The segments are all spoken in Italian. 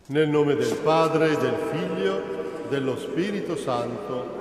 Nel nome del Padre, del Figlio, dello Spirito Santo.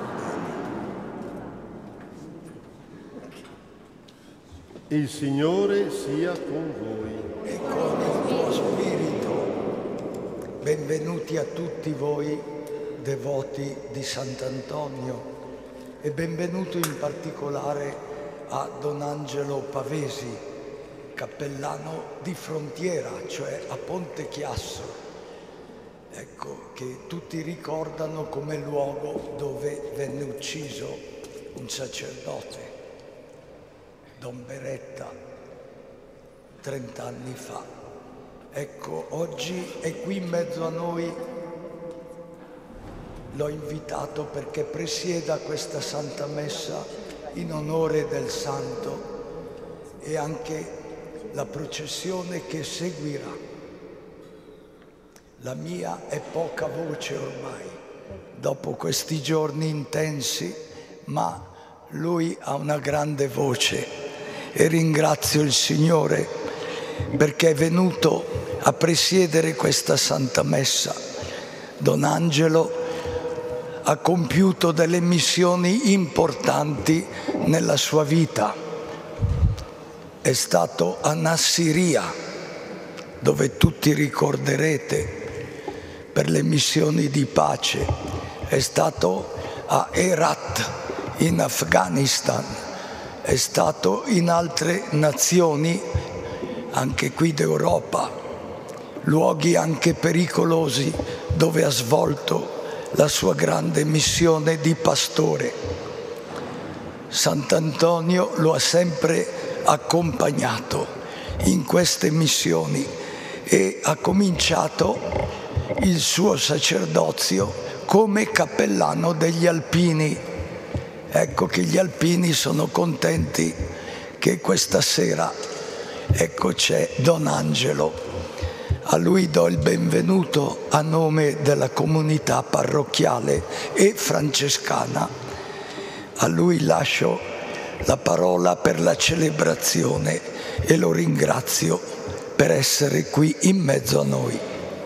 Il Signore sia con voi. E con il tuo spirito. Benvenuti a tutti voi, devoti di Sant'Antonio, e benvenuto in particolare a Don Angelo Pavesi, cappellano di frontiera, cioè a Ponte Chiasso. Ecco, che tutti ricordano come luogo dove venne ucciso un sacerdote, Don Beretta, 30 anni fa. Ecco, oggi è qui in mezzo a noi. L'ho invitato perché presieda questa Santa Messa in onore del Santo e anche la processione che seguirà. La mia è poca voce ormai, dopo questi giorni intensi, ma lui ha una grande voce e ringrazio il Signore perché è venuto a presiedere questa Santa Messa. Don Angelo ha compiuto delle missioni importanti nella sua vita. È stato a Nassiriya, dove tutti ricorderete, per le missioni di pace. È stato a Herat in Afghanistan, è stato in altre nazioni, anche qui d'Europa, luoghi anche pericolosi dove ha svolto la sua grande missione di pastore. Sant'Antonio lo ha sempre accompagnato in queste missioni e ha cominciato il suo sacerdozio come cappellano degli alpini. Ecco che gli alpini sono contenti che questa sera, ecco, c'è Don Angelo. A lui do il benvenuto a nome della comunità parrocchiale e francescana. A lui lascio la parola per la celebrazione e lo ringrazio per essere qui in mezzo a noi.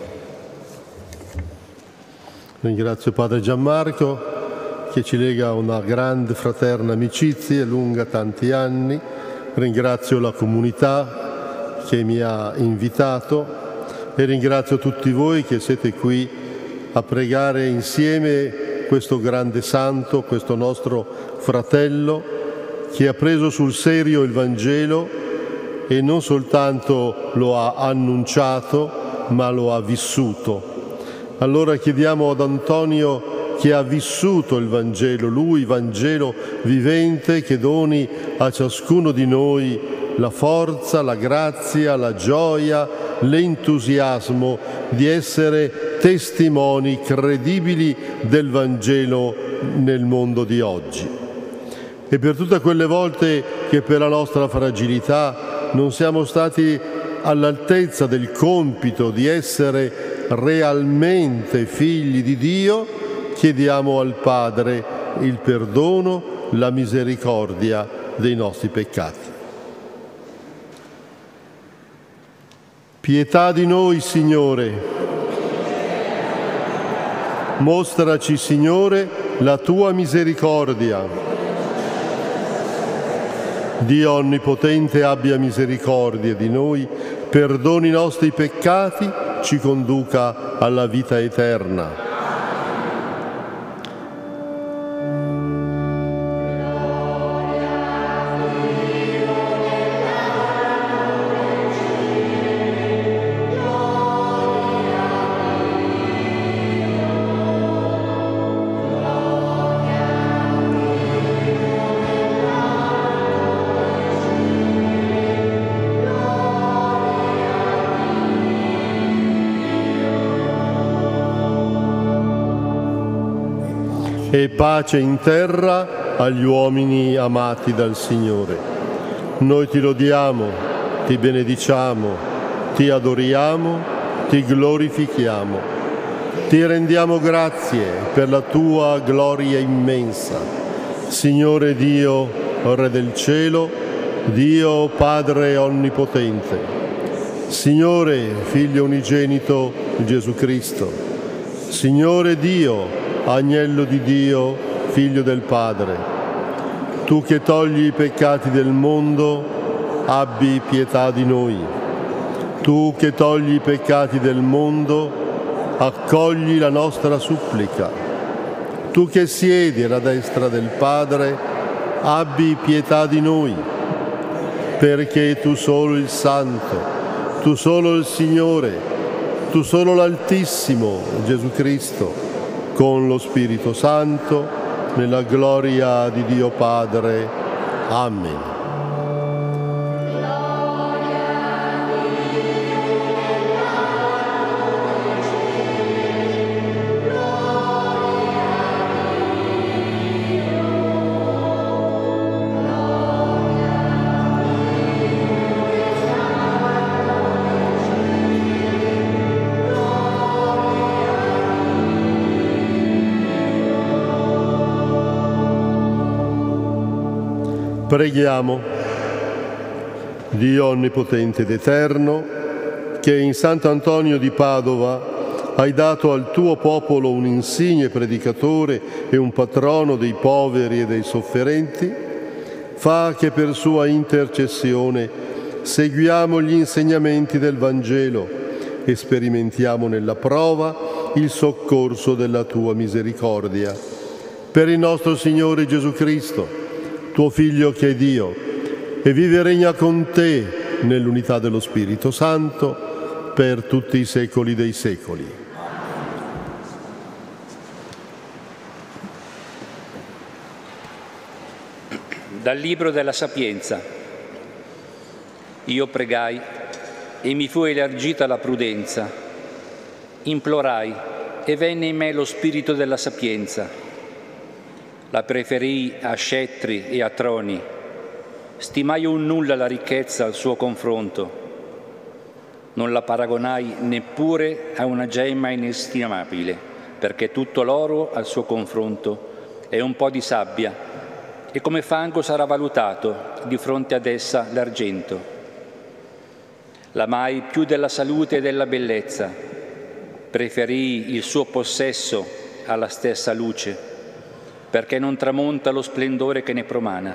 Ringrazio Padre Gianmarco che ci lega a una grande fraterna amicizia lunga tanti anni. Ringrazio la comunità che mi ha invitato e ringrazio tutti voi che siete qui a pregare insieme questo grande santo, questo nostro fratello che ha preso sul serio il Vangelo e non soltanto lo ha annunciato, ma lo ha vissuto. Allora chiediamo ad Antonio, che ha vissuto il Vangelo, lui, Vangelo vivente, che doni a ciascuno di noi la forza, la grazia, la gioia, l'entusiasmo di essere testimoni credibili del Vangelo nel mondo di oggi. E per tutte quelle volte che per la nostra fragilità non siamo stati all'altezza del compito di essere realmente figli di Dio, chiediamo al Padre il perdono, la misericordia dei nostri peccati. Pietà di noi, Signore. Mostraci, Signore, la tua misericordia. Dio Onnipotente abbia misericordia di noi, perdoni i nostri peccati, ci conduca alla vita eterna. E pace in terra agli uomini amati dal Signore. Noi ti lodiamo, ti benediciamo, ti adoriamo, ti glorifichiamo. Ti rendiamo grazie per la tua gloria immensa. Signore Dio, Re del cielo, Dio Padre Onnipotente, Signore, Figlio unigenito Gesù Cristo. Signore Dio, Agnello di Dio, Figlio del Padre, tu che togli i peccati del mondo, abbi pietà di noi. Tu che togli i peccati del mondo, accogli la nostra supplica. Tu che siedi alla destra del Padre, abbi pietà di noi, perché tu solo il Santo, tu solo il Signore, tu solo l'Altissimo, Gesù Cristo, con lo Spirito Santo, nella gloria di Dio Padre. Amen. Preghiamo. Dio onnipotente ed eterno, che in Sant'Antonio di Padova hai dato al tuo popolo un insigne predicatore e un patrono dei poveri e dei sofferenti, fa che per sua intercessione seguiamo gli insegnamenti del Vangelo e sperimentiamo nella prova il soccorso della tua misericordia. Per il nostro Signore Gesù Cristo, tuo Figlio che è Dio, e vive e regna con te nell'unità dello Spirito Santo per tutti i secoli dei secoli. Dal Libro della Sapienza. Io pregai e mi fu elargita la prudenza. Implorai e venne in me lo spirito della sapienza. La preferii a scettri e a troni. Stimai un nulla la ricchezza al suo confronto. Non la paragonai neppure a una gemma inestimabile, perché tutto l'oro al suo confronto è un po' di sabbia, e come fango sarà valutato di fronte ad essa l'argento. L'amai più della salute e della bellezza. Preferii il suo possesso alla stessa luce, perché non tramonta lo splendore che ne promana.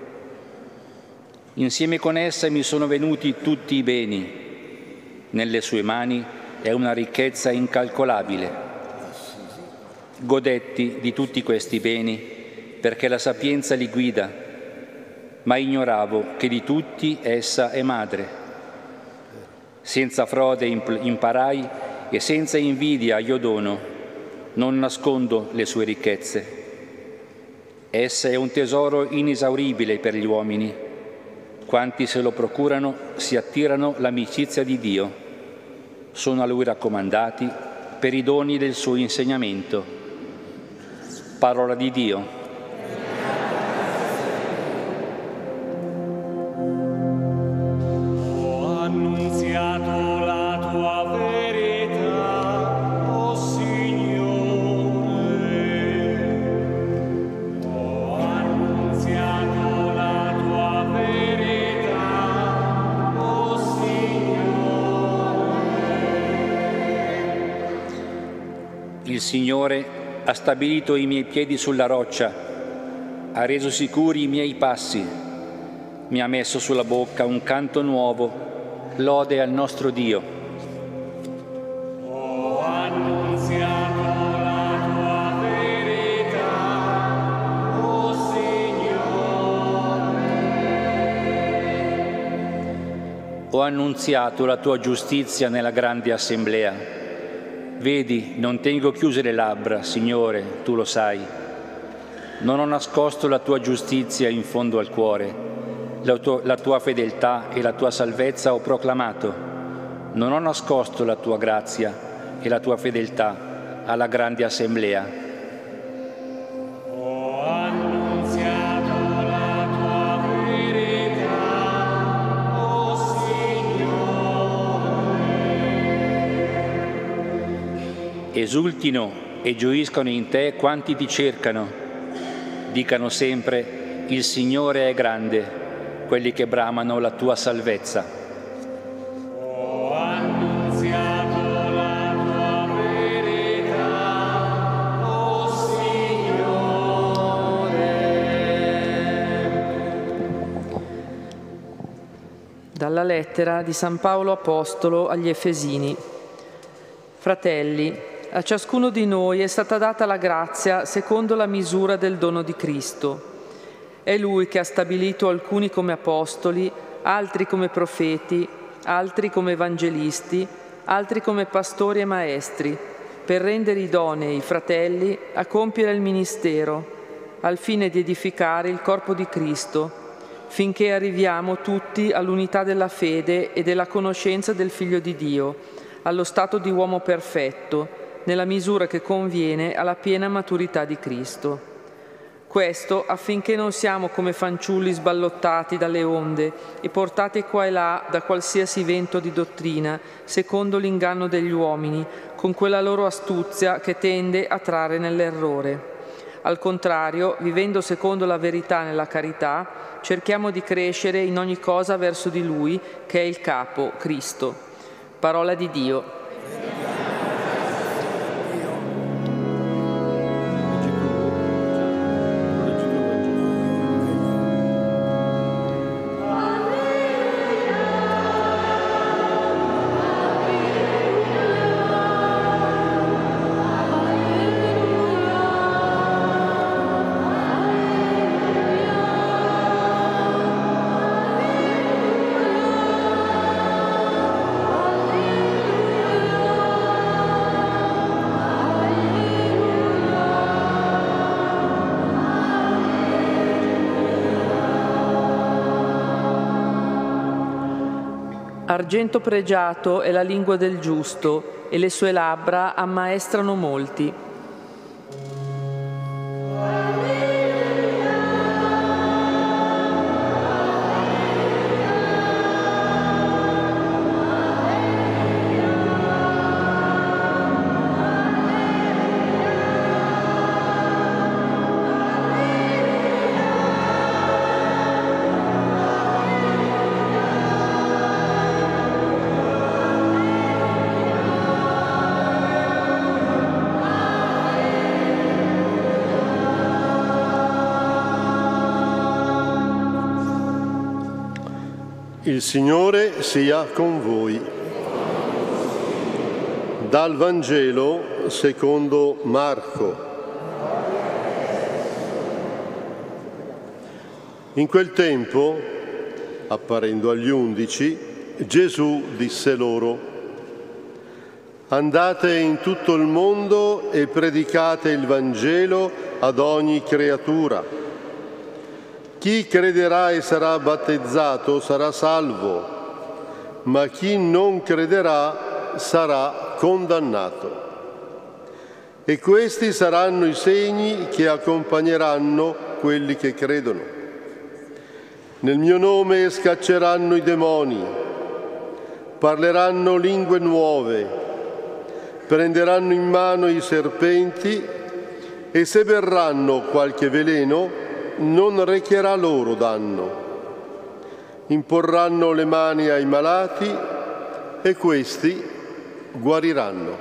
Insieme con essa mi sono venuti tutti i beni. Nelle sue mani è una ricchezza incalcolabile. Godetti di tutti questi beni, perché la sapienza li guida, ma ignoravo che di tutti essa è madre. Senza frode imparai e senza invidia io dono, non nascondo le sue ricchezze. Essa è un tesoro inesauribile per gli uomini. Quanti se lo procurano si attirano l'amicizia di Dio. Sono a Lui raccomandati per i doni del suo insegnamento. Parola di Dio. Il Signore ha stabilito i miei piedi sulla roccia, ha reso sicuri i miei passi, mi ha messo sulla bocca un canto nuovo, lode al nostro Dio. Ho annunziato la tua verità, o Signore. Ho annunziato la tua giustizia nella grande assemblea. Vedi, non tengo chiuse le labbra, Signore, tu lo sai. Non ho nascosto la tua giustizia in fondo al cuore. La tua fedeltà e la tua salvezza ho proclamato. Non ho nascosto la tua grazia e la tua fedeltà alla grande assemblea. Ho annunziato la tua verità, o Signore. Esultino e gioiscono in te quanti ti cercano. Dicano sempre, il Signore è grande, quelli che bramano la tua salvezza. Ho annunziato la tua Dalla lettera di San Paolo Apostolo agli Efesini. Fratelli, a ciascuno di noi è stata data la grazia secondo la misura del dono di Cristo. È Lui che ha stabilito alcuni come apostoli, altri come profeti, altri come evangelisti, altri come pastori e maestri, per rendere idonei i fratelli a compiere il ministero, al fine di edificare il corpo di Cristo, finché arriviamo tutti all'unità della fede e della conoscenza del Figlio di Dio, allo stato di uomo perfetto, nella misura che conviene alla piena maturità di Cristo. Questo affinché non siamo come fanciulli sballottati dalle onde e portati qua e là da qualsiasi vento di dottrina, secondo l'inganno degli uomini, con quella loro astuzia che tende a trarre nell'errore. Al contrario, vivendo secondo la verità nella carità, cerchiamo di crescere in ogni cosa verso di Lui, che è il Capo, Cristo. Parola di Dio. Argento pregiato è la lingua del giusto, e le sue labbra ammaestrano molti. Il Signore sia con voi. Dal Vangelo secondo Marco. In quel tempo, apparendo agli 11, Gesù disse loro: andate in tutto il mondo e predicate il Vangelo ad ogni creatura. Chi crederà e sarà battezzato sarà salvo, ma chi non crederà sarà condannato. E questi saranno i segni che accompagneranno quelli che credono. Nel mio nome scacceranno i demoni, parleranno lingue nuove, prenderanno in mano i serpenti e se berranno qualche veleno non recherà loro danno. Imporranno le mani ai malati e questi guariranno.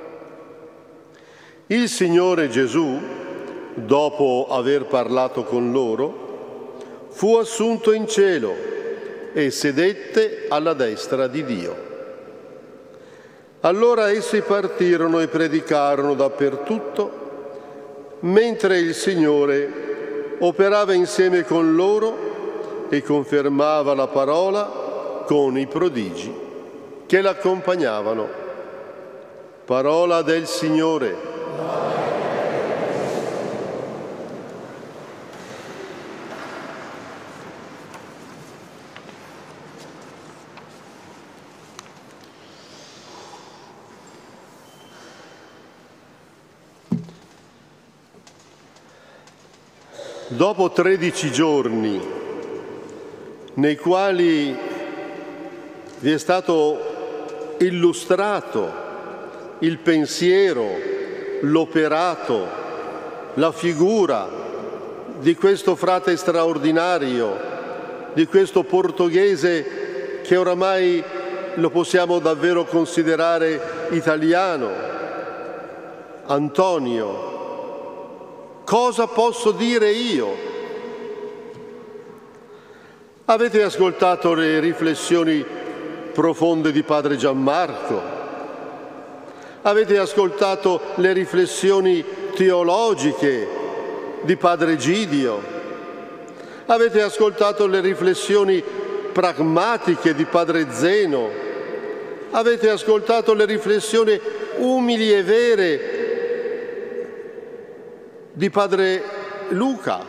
Il Signore Gesù, dopo aver parlato con loro, fu assunto in cielo e sedette alla destra di Dio. Allora essi partirono e predicarono dappertutto, mentre il Signore operava insieme con loro e confermava la parola con i prodigi che l'accompagnavano. Parola del Signore. Dopo 13 giorni nei quali vi è stato illustrato il pensiero, l'operato, la figura di questo frate straordinario, di questo portoghese che oramai lo possiamo davvero considerare italiano, Antonio. Cosa posso dire io? Avete ascoltato le riflessioni profonde di Padre Gianmarco? Avete ascoltato le riflessioni teologiche di Padre Egidio? Avete ascoltato le riflessioni pragmatiche di Padre Zeno? Avete ascoltato le riflessioni umili e vere di Padre Luca?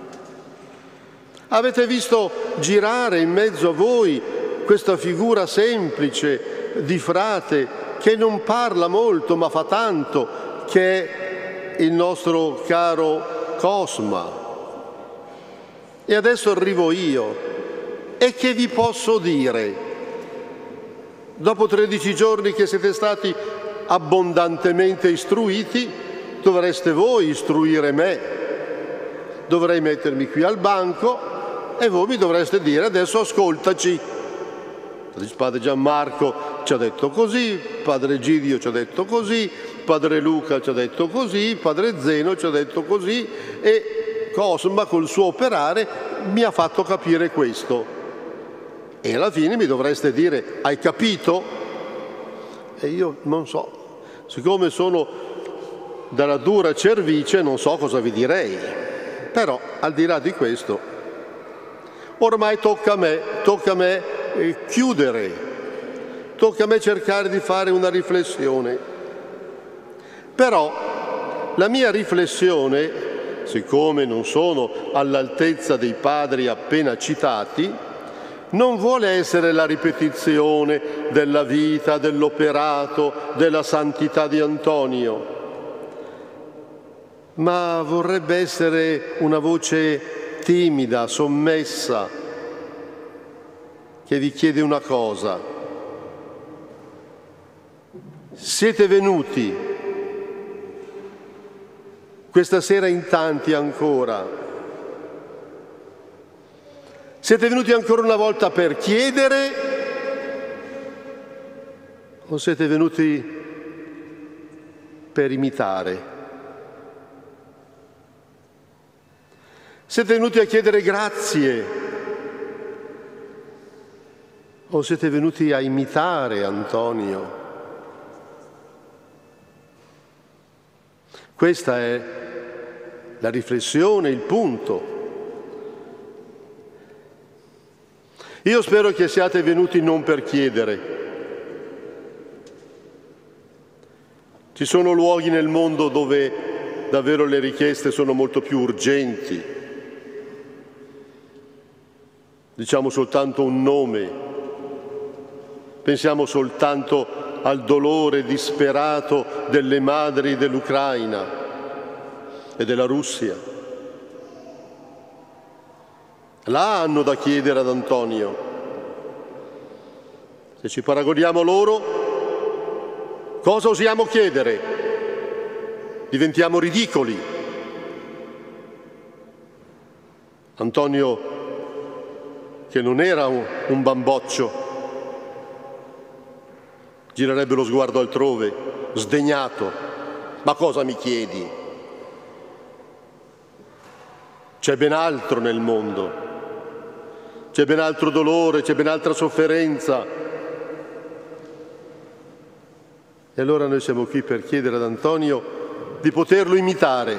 Avete visto girare in mezzo a voi questa figura semplice di frate che non parla molto ma fa tanto, che è il nostro caro Cosma. E adesso arrivo io. E che vi posso dire? Dopo 13 giorni che siete stati abbondantemente istruiti, dovreste voi istruire me. Dovrei mettermi qui al banco e voi mi dovreste dire: adesso ascoltaci. Padre Gianmarco ci ha detto così, Padre Egidio ci ha detto così, Padre Luca ci ha detto così, Padre Zeno ci ha detto così e Cosma col suo operare mi ha fatto capire questo. E alla fine mi dovreste dire: hai capito? E io non so, siccome sono dalla dura cervice non so cosa vi direi, però al di là di questo ormai tocca a me chiudere, tocca a me cercare di fare una riflessione. Però la mia riflessione, siccome non sono all'altezza dei padri appena citati, non vuole essere la ripetizione della vita, dell'operato, della santità di Antonio, ma vorrebbe essere una voce timida, sommessa, che vi chiede una cosa. Siete venuti questa sera in tanti ancora. Siete venuti ancora una volta per chiedere o siete venuti per imitare? Siete venuti a chiedere grazie o siete venuti a imitare Antonio? Questa è la riflessione, il punto. Io spero che siate venuti non per chiedere. Ci sono luoghi nel mondo dove davvero le richieste sono molto più urgenti. Diciamo soltanto un nome. Pensiamo soltanto al dolore disperato delle madri dell'Ucraina e della Russia. Là hanno da chiedere ad Antonio. Se ci paragoniamo a loro, cosa osiamo chiedere? Diventiamo ridicoli. Antonio, che non era un bamboccio, girerebbe lo sguardo altrove, sdegnato. Ma cosa mi chiedi? C'è ben altro nel mondo, c'è ben altro dolore, c'è ben altra sofferenza. E allora noi siamo qui per chiedere ad Antonio di poterlo imitare.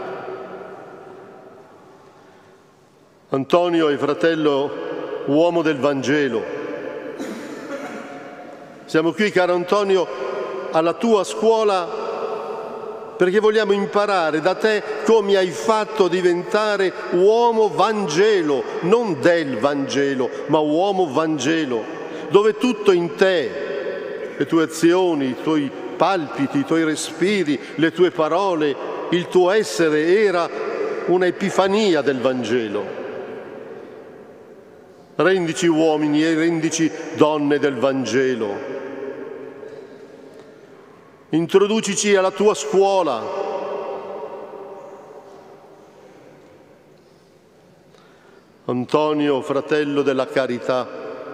Antonio è fratello uomo del Vangelo. Siamo qui, caro Antonio, alla tua scuola perché vogliamo imparare da te come hai fatto diventare uomo Vangelo, non del Vangelo, ma uomo Vangelo, dove tutto in te, le tue azioni, i tuoi palpiti, i tuoi respiri, le tue parole, il tuo essere era una epifania del Vangelo. Rendici uomini e rendici donne del Vangelo. Introducici alla tua scuola. Antonio, fratello della carità,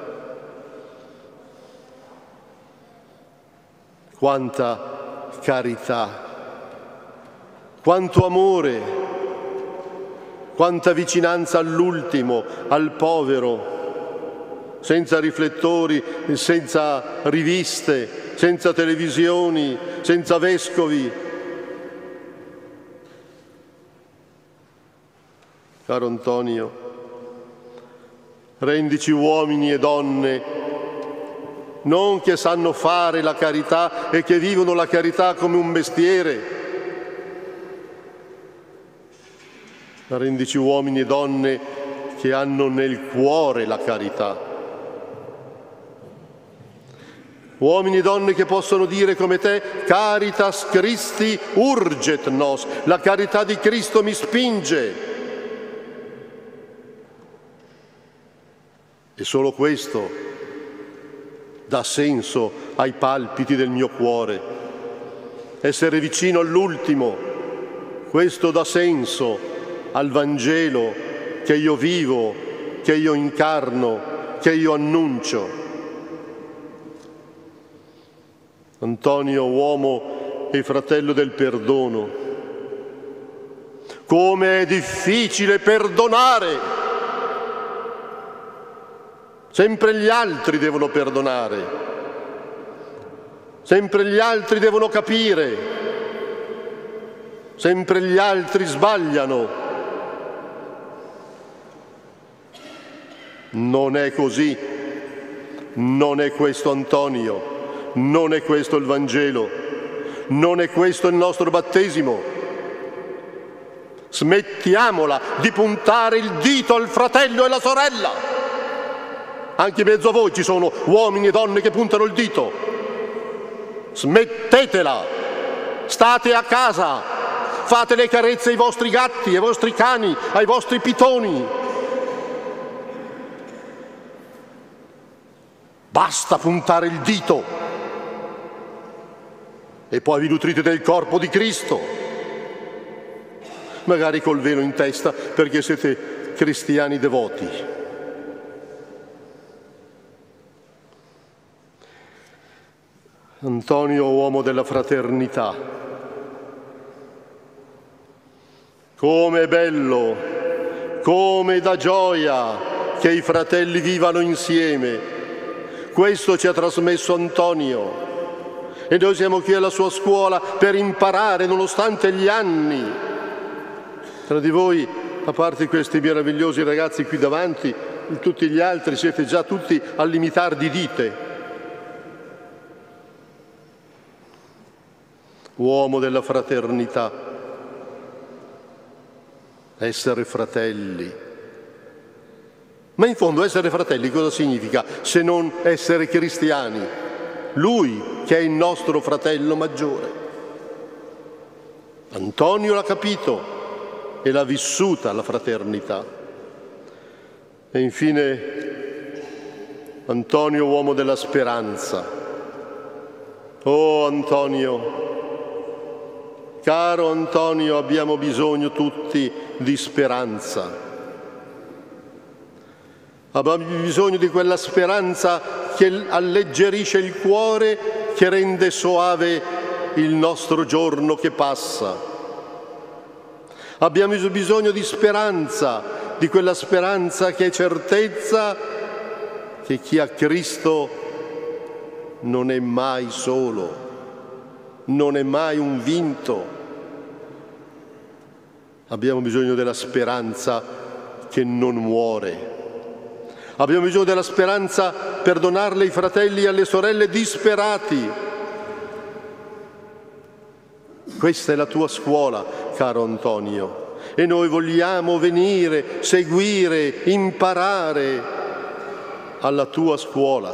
quanta carità, quanto amore, quanta vicinanza all'ultimo, al povero, senza riflettori, senza riviste, senza televisioni, senza vescovi. Caro Antonio, rendici uomini e donne, non che sanno fare la carità e che vivono la carità come un mestiere, ma rendici uomini e donne che hanno nel cuore la carità. Uomini e donne che possono dire come te: Caritas Christi urget nos, la carità di Cristo mi spinge. E solo questo dà senso ai palpiti del mio cuore. Essere vicino all'ultimo, questo dà senso al Vangelo che io vivo, che io incarno, che io annuncio. Antonio, uomo e fratello del perdono, come è difficile perdonare! Sempre gli altri devono perdonare, sempre gli altri devono capire, sempre gli altri sbagliano. Non è così, non è questo Antonio, non è questo il Vangelo, non è questo il nostro battesimo. Smettiamola di puntare il dito al fratello e alla sorella. Anche in mezzo a voi ci sono uomini e donne che puntano il dito. Smettetela, state a casa, fate le carezze ai vostri gatti, ai vostri cani, ai vostri pitoni. Basta puntare il dito e poi vi nutrite del corpo di Cristo, magari col velo in testa perché siete cristiani devoti. Antonio, uomo della fraternità, come è bello, come dà gioia che i fratelli vivano insieme. Questo ci ha trasmesso Antonio e noi siamo qui alla sua scuola per imparare nonostante gli anni. Tra di voi, a parte questi meravigliosi ragazzi qui davanti, tutti gli altri siete già tutti all'imitar di dite. Uomo della fraternità, essere fratelli. Ma in fondo essere fratelli cosa significa se non essere cristiani? Lui che è il nostro fratello maggiore. Antonio l'ha capito e l'ha vissuta la fraternità. E infine Antonio, uomo della speranza. Oh Antonio, caro Antonio, abbiamo bisogno tutti di speranza. Abbiamo bisogno di quella speranza che alleggerisce il cuore, che rende soave il nostro giorno che passa. Abbiamo bisogno di speranza, di quella speranza che è certezza che chi ha Cristo non è mai solo, non è mai un vinto. Abbiamo bisogno della speranza che non muore. Abbiamo bisogno della speranza per donarle ai fratelli e alle sorelle disperati. Questa è la tua scuola, caro Antonio, e noi vogliamo venire, seguire, imparare alla tua scuola.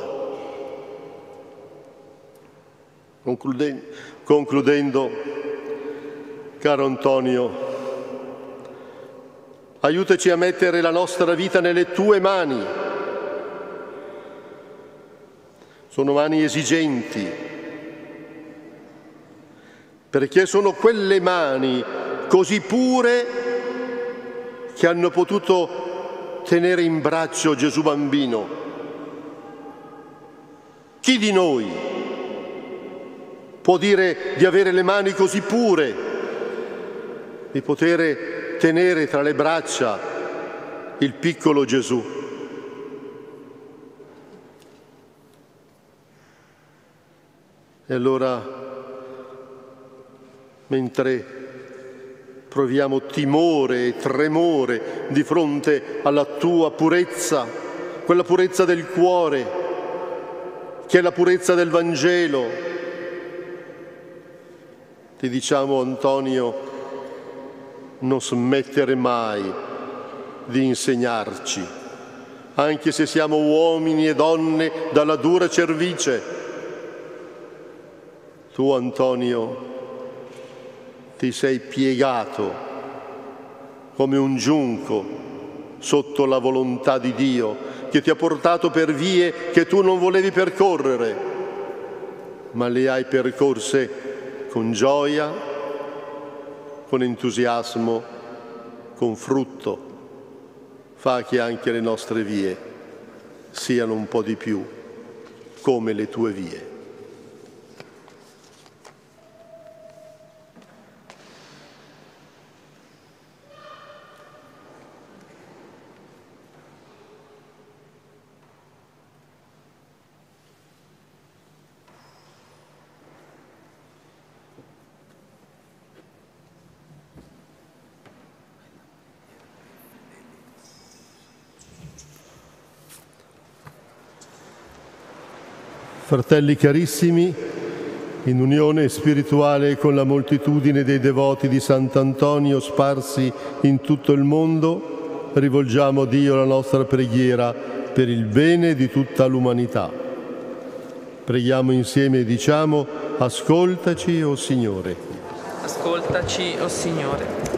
Concludendo, caro Antonio, aiutaci a mettere la nostra vita nelle tue mani. Sono mani esigenti, perché sono quelle mani così pure che hanno potuto tenere in braccio Gesù bambino. Chi di noi può dire di avere le mani così pure, di poter tenere tra le braccia il piccolo Gesù. E allora, mentre proviamo timore e tremore di fronte alla tua purezza, quella purezza del cuore, che è la purezza del Vangelo, ti diciamo, Antonio, non smettere mai di insegnarci, anche se siamo uomini e donne dalla dura cervice. Tu, Antonio, ti sei piegato come un giunco sotto la volontà di Dio, che ti ha portato per vie che tu non volevi percorrere, ma le hai percorse con gioia, con entusiasmo, con frutto. Fa che anche le nostre vie siano un po' di più come le tue vie. Fratelli carissimi, in unione spirituale con la moltitudine dei devoti di Sant'Antonio sparsi in tutto il mondo, rivolgiamo a Dio la nostra preghiera per il bene di tutta l'umanità. Preghiamo insieme e diciamo: ascoltaci, o Signore. Ascoltaci, o Signore.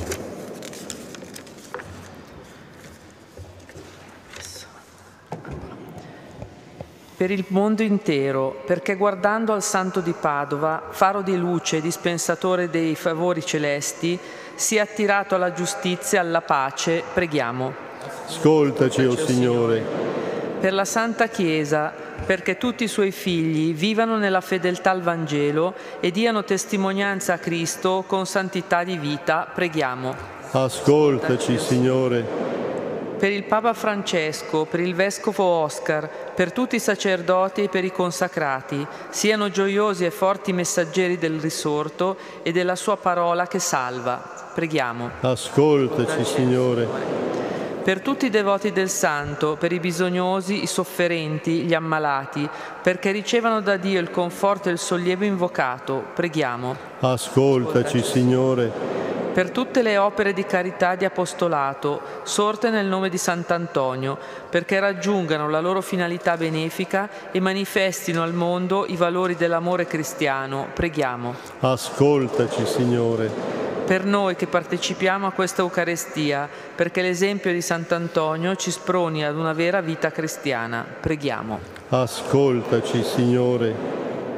Per il mondo intero, perché guardando al Santo di Padova, faro di luce e dispensatore dei favori celesti, sia attirato alla giustizia e alla pace, preghiamo. Ascoltaci, o Signore. Per la Santa Chiesa, perché tutti i suoi figli vivano nella fedeltà al Vangelo e diano testimonianza a Cristo con santità di vita, preghiamo. Ascoltaci, Signore. Per il Papa Francesco, per il Vescovo Oscar, per tutti i sacerdoti e per i consacrati, siano gioiosi e forti messaggeri del risorto e della sua parola che salva. Preghiamo. Ascoltaci, Signore. Per tutti i devoti del Santo, per i bisognosi, i sofferenti, gli ammalati, perché ricevano da Dio il conforto e il sollievo invocato, preghiamo. Ascoltaci, Signore. Per tutte le opere di carità e di apostolato, sorte nel nome di Sant'Antonio, perché raggiungano la loro finalità benefica e manifestino al mondo i valori dell'amore cristiano, preghiamo. Ascoltaci, Signore. Per noi che partecipiamo a questa Eucaristia, perché l'esempio di Sant'Antonio ci sproni ad una vera vita cristiana, preghiamo. Ascoltaci, Signore.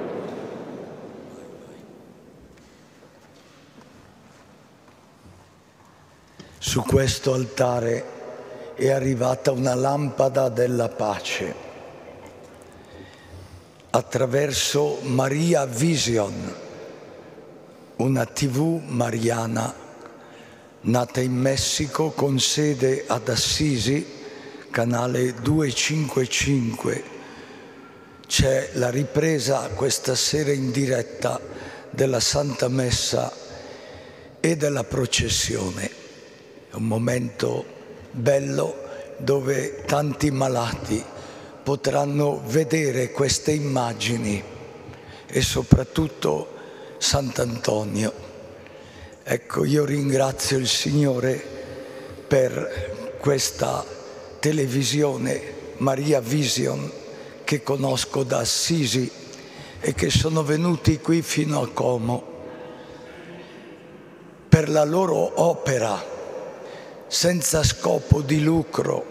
Su questo altare è arrivata una lampada della pace attraverso Maria Vision, una TV mariana nata in Messico con sede ad Assisi, canale 255. C'è la ripresa questa sera in diretta della Santa Messa e della processione. È un momento bello dove tanti malati potranno vedere queste immagini e soprattutto Sant'Antonio. Ecco, io ringrazio il Signore per questa televisione Maria Vision che conosco da Assisi e che sono venuti qui fino a Como per la loro opera senza scopo di lucro,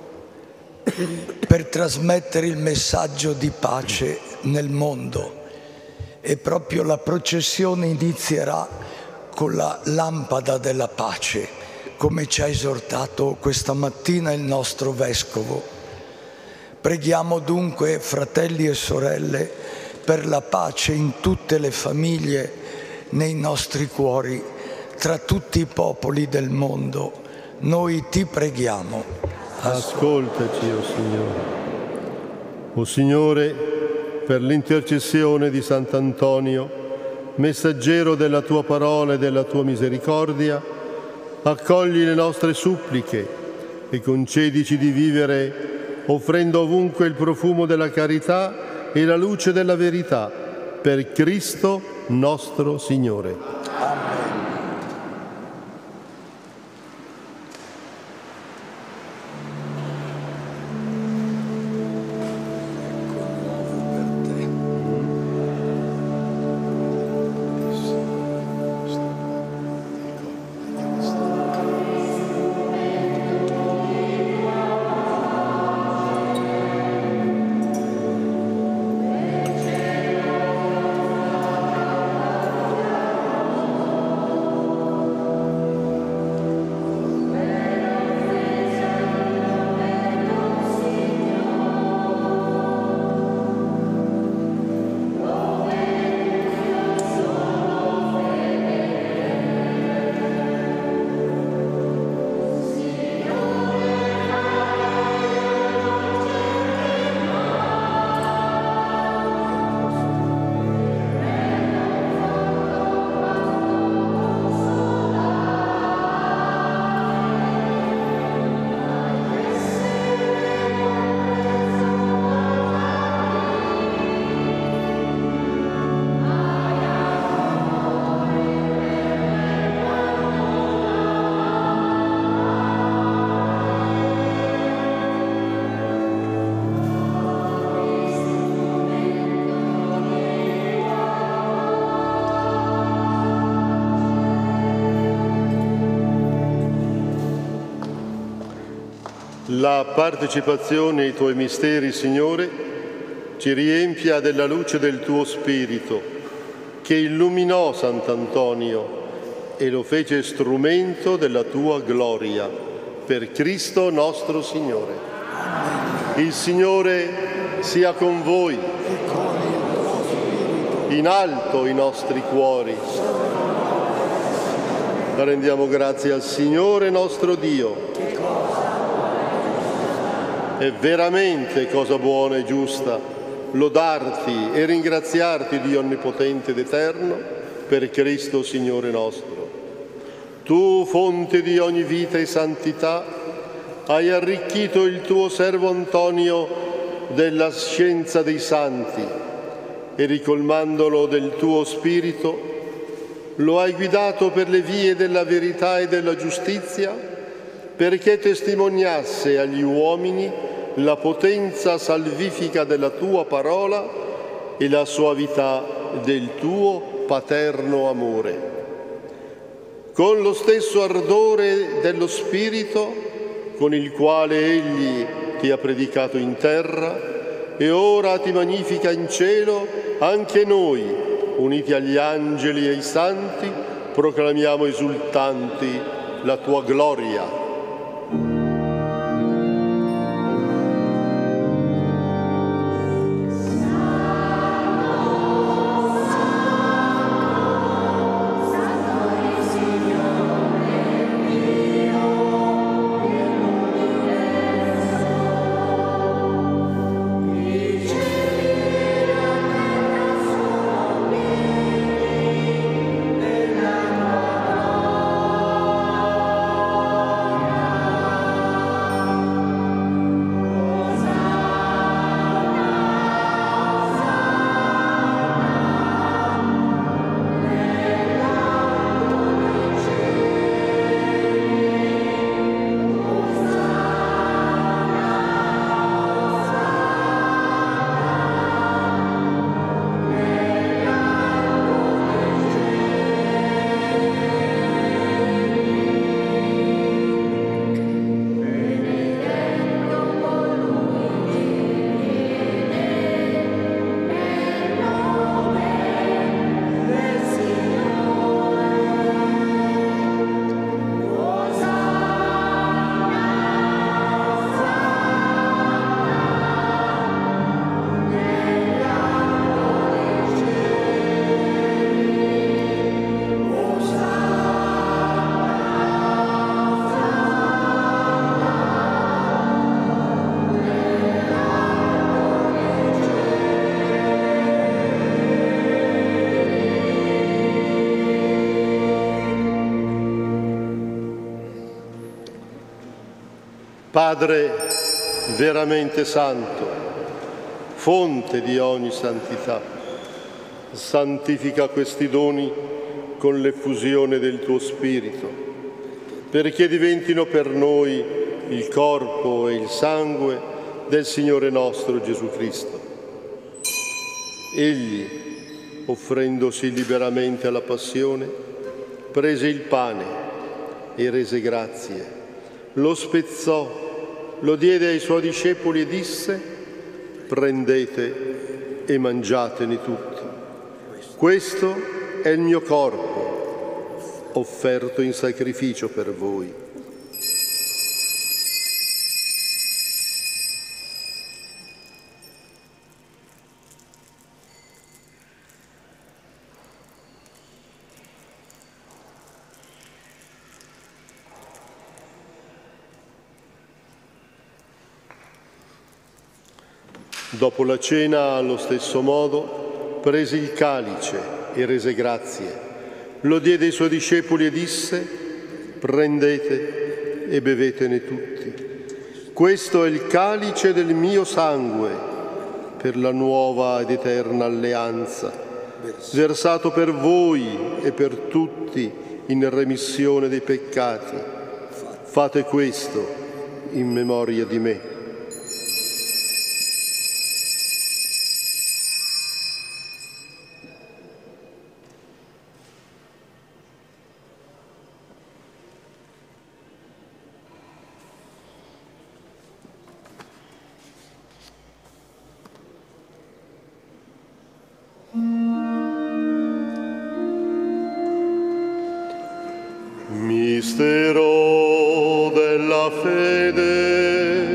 per trasmettere il messaggio di pace nel mondo. E proprio la processione inizierà con la lampada della pace, come ci ha esortato questa mattina il nostro Vescovo. Preghiamo dunque, fratelli e sorelle, per la pace in tutte le famiglie, nei nostri cuori, tra tutti i popoli del mondo, noi ti preghiamo. Ascoltaci, o Signore. O Signore, per l'intercessione di Sant'Antonio, messaggero della tua parola e della tua misericordia, accogli le nostre suppliche e concedici di vivere offrendo ovunque il profumo della carità e la luce della verità, per Cristo nostro Signore. Amen. La partecipazione ai tuoi misteri, Signore, ci riempia della luce del tuo Spirito, che illuminò Sant'Antonio e lo fece strumento della tua gloria, per Cristo nostro Signore. Il Signore sia con voi. In alto i nostri cuori. Rendiamo grazie al Signore nostro Dio. È veramente cosa buona e giusta lodarti e ringraziarti, Dio onnipotente ed eterno, per Cristo Signore nostro. Tu, fonte di ogni vita e santità, hai arricchito il tuo servo Antonio della scienza dei santi e, ricolmandolo del tuo spirito, lo hai guidato per le vie della verità e della giustizia, perché testimoniasse agli uomini la potenza salvifica della tua parola e la suavità del tuo paterno amore. Con lo stesso ardore dello Spirito con il quale Egli ti ha predicato in terra e ora ti magnifica in cielo, anche noi, uniti agli angeli e ai santi, proclamiamo esultanti la tua gloria. Padre veramente santo, fonte di ogni santità, santifica questi doni con l'effusione del tuo Spirito, perché diventino per noi il corpo e il sangue del Signore nostro Gesù Cristo. Egli, offrendosi liberamente alla passione, prese il pane e rese grazie, lo spezzò, lo diede ai suoi discepoli e disse: prendete e mangiatene tutti. Questo è il mio corpo, offerto in sacrificio per voi. Dopo la cena, allo stesso modo, prese il calice e rese grazie, lo diede ai suoi discepoli e disse: prendete e bevetene tutti. Questo è il calice del mio sangue, per la nuova ed eterna alleanza, versato per voi e per tutti in remissione dei peccati. Fate questo in memoria di me. Mistero della fede.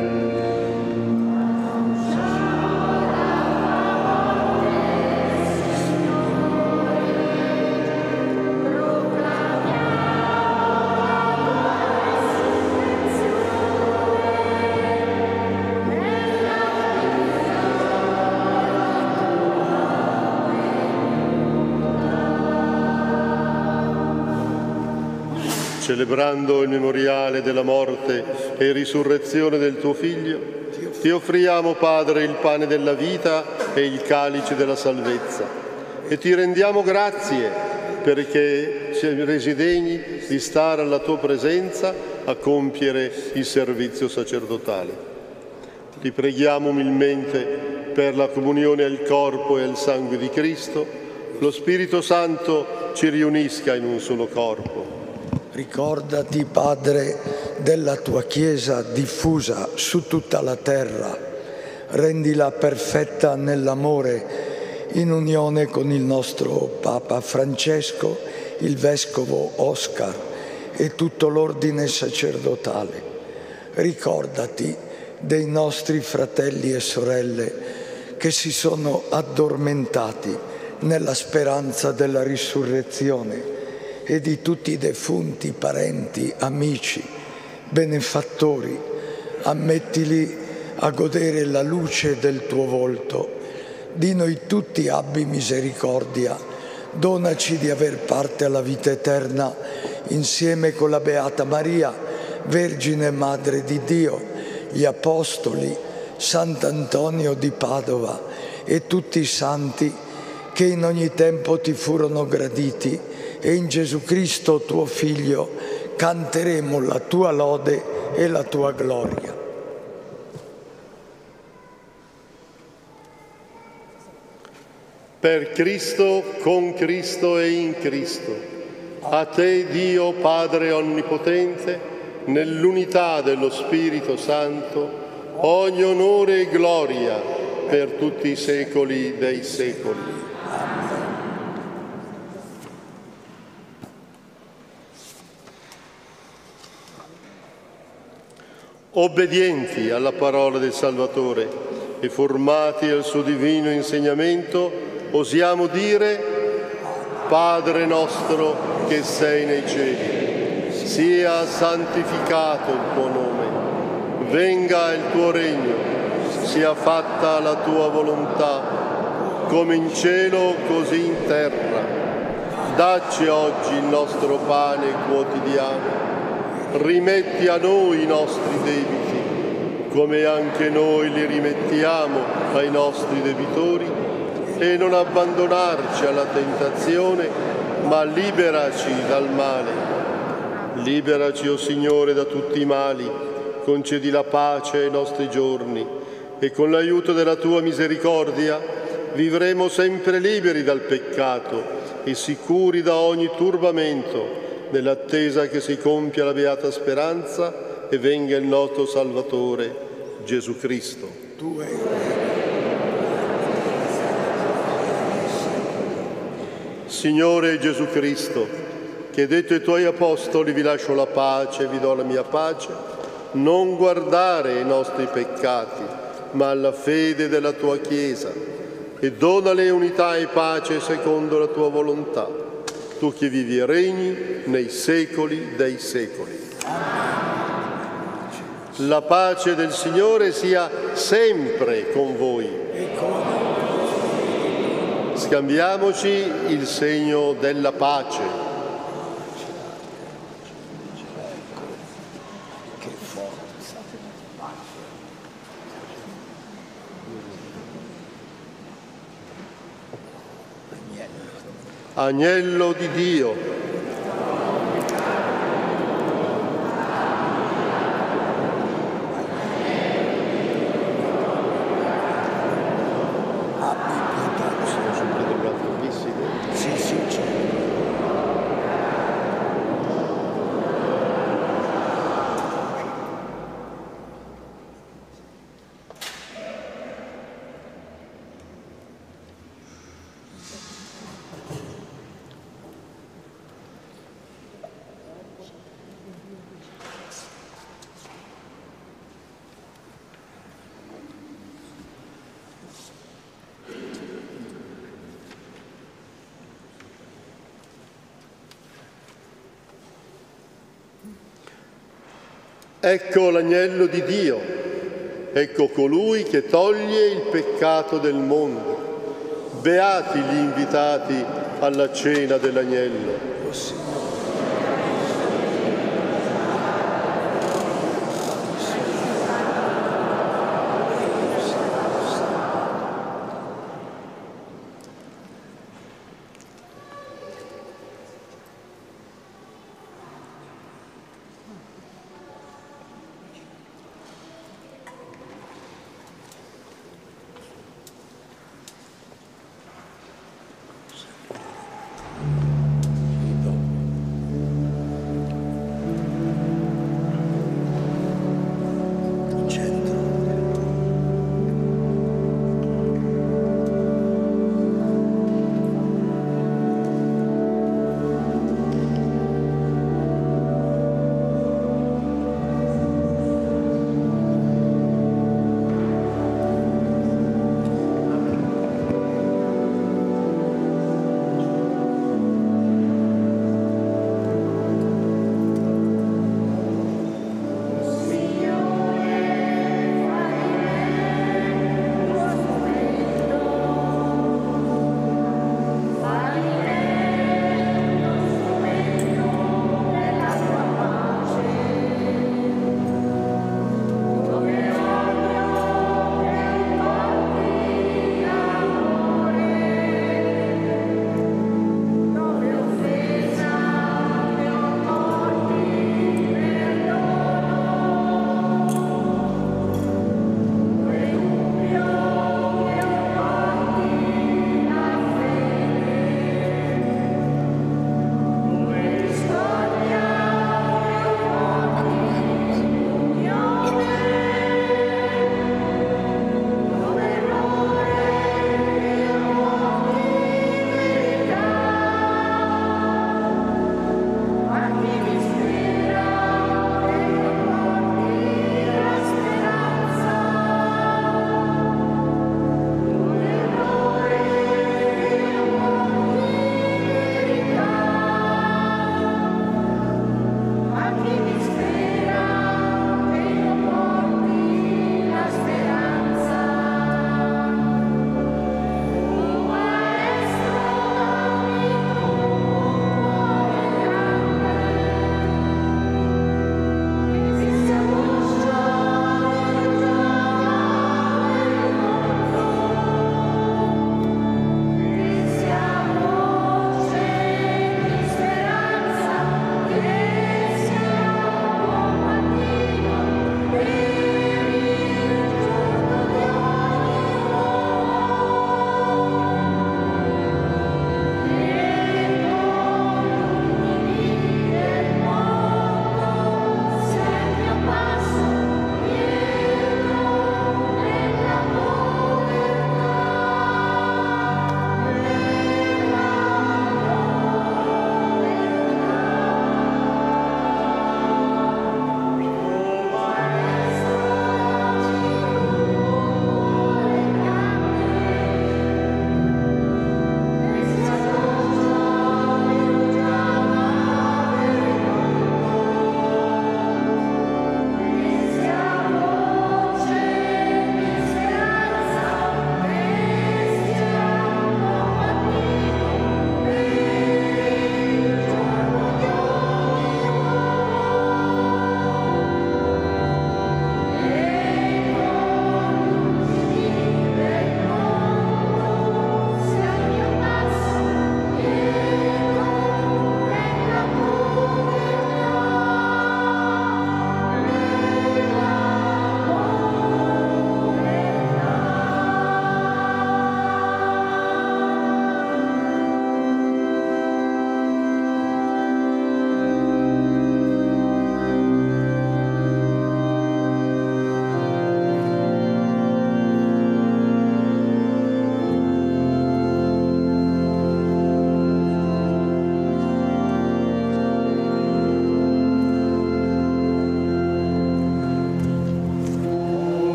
Celebrando il memoriale della morte e risurrezione del tuo Figlio, ti offriamo, Padre, il pane della vita e il calice della salvezza, e ti rendiamo grazie perché ci resi degni di stare alla tua presenza a compiere il servizio sacerdotale. Ti preghiamo umilmente per la comunione al corpo e al sangue di Cristo, lo Spirito Santo ci riunisca in un solo corpo. Ricordati, Padre, della tua Chiesa diffusa su tutta la terra. Rendila perfetta nell'amore, in unione con il nostro Papa Francesco, il Vescovo Oscar e tutto l'ordine sacerdotale. Ricordati dei nostri fratelli e sorelle che si sono addormentati nella speranza della risurrezione, e di tutti i defunti, parenti, amici, benefattori. Ammettili a godere la luce del tuo volto. Di noi tutti abbi misericordia. Donaci di aver parte alla vita eterna insieme con la Beata Maria, Vergine Madre di Dio, gli Apostoli, Sant'Antonio di Padova e tutti i santi che in ogni tempo ti furono graditi, e in Gesù Cristo, tuo Figlio, canteremo la tua lode e la tua gloria. Per Cristo, con Cristo e in Cristo, a te, Dio Padre Onnipotente, nell'unità dello Spirito Santo, ogni onore e gloria per tutti i secoli dei secoli. Obbedienti alla parola del Salvatore e formati al suo divino insegnamento, osiamo dire: Padre nostro che sei nei cieli, sia santificato il tuo nome, venga il tuo regno, sia fatta la tua volontà, come in cielo così in terra. Dacci oggi il nostro pane quotidiano. rimetti a noi i nostri debiti, come anche noi li rimettiamo ai nostri debitori, e non abbandonarci alla tentazione, ma liberaci dal male. Liberaci, o Signore, da tutti i mali, concedi la pace ai nostri giorni, e con l'aiuto della Tua misericordia vivremo sempre liberi dal peccato e sicuri da ogni turbamento, nell'attesa che si compia la beata speranza e venga il nostro Salvatore, Gesù Cristo. Signore Gesù Cristo, che hai detto ai Tuoi Apostoli: vi lascio la pace, vi do la mia pace, non guardare ai nostri peccati, ma alla fede della Tua Chiesa, e donale unità e pace secondo la Tua volontà, Tu che vivi e regni nei secoli dei secoli. La pace del Signore sia sempre con voi. Scambiamoci il segno della pace. Che forza. Agnello di Dio. Ecco l'agnello di Dio, ecco colui che toglie il peccato del mondo. Beati gli invitati alla cena dell'agnello.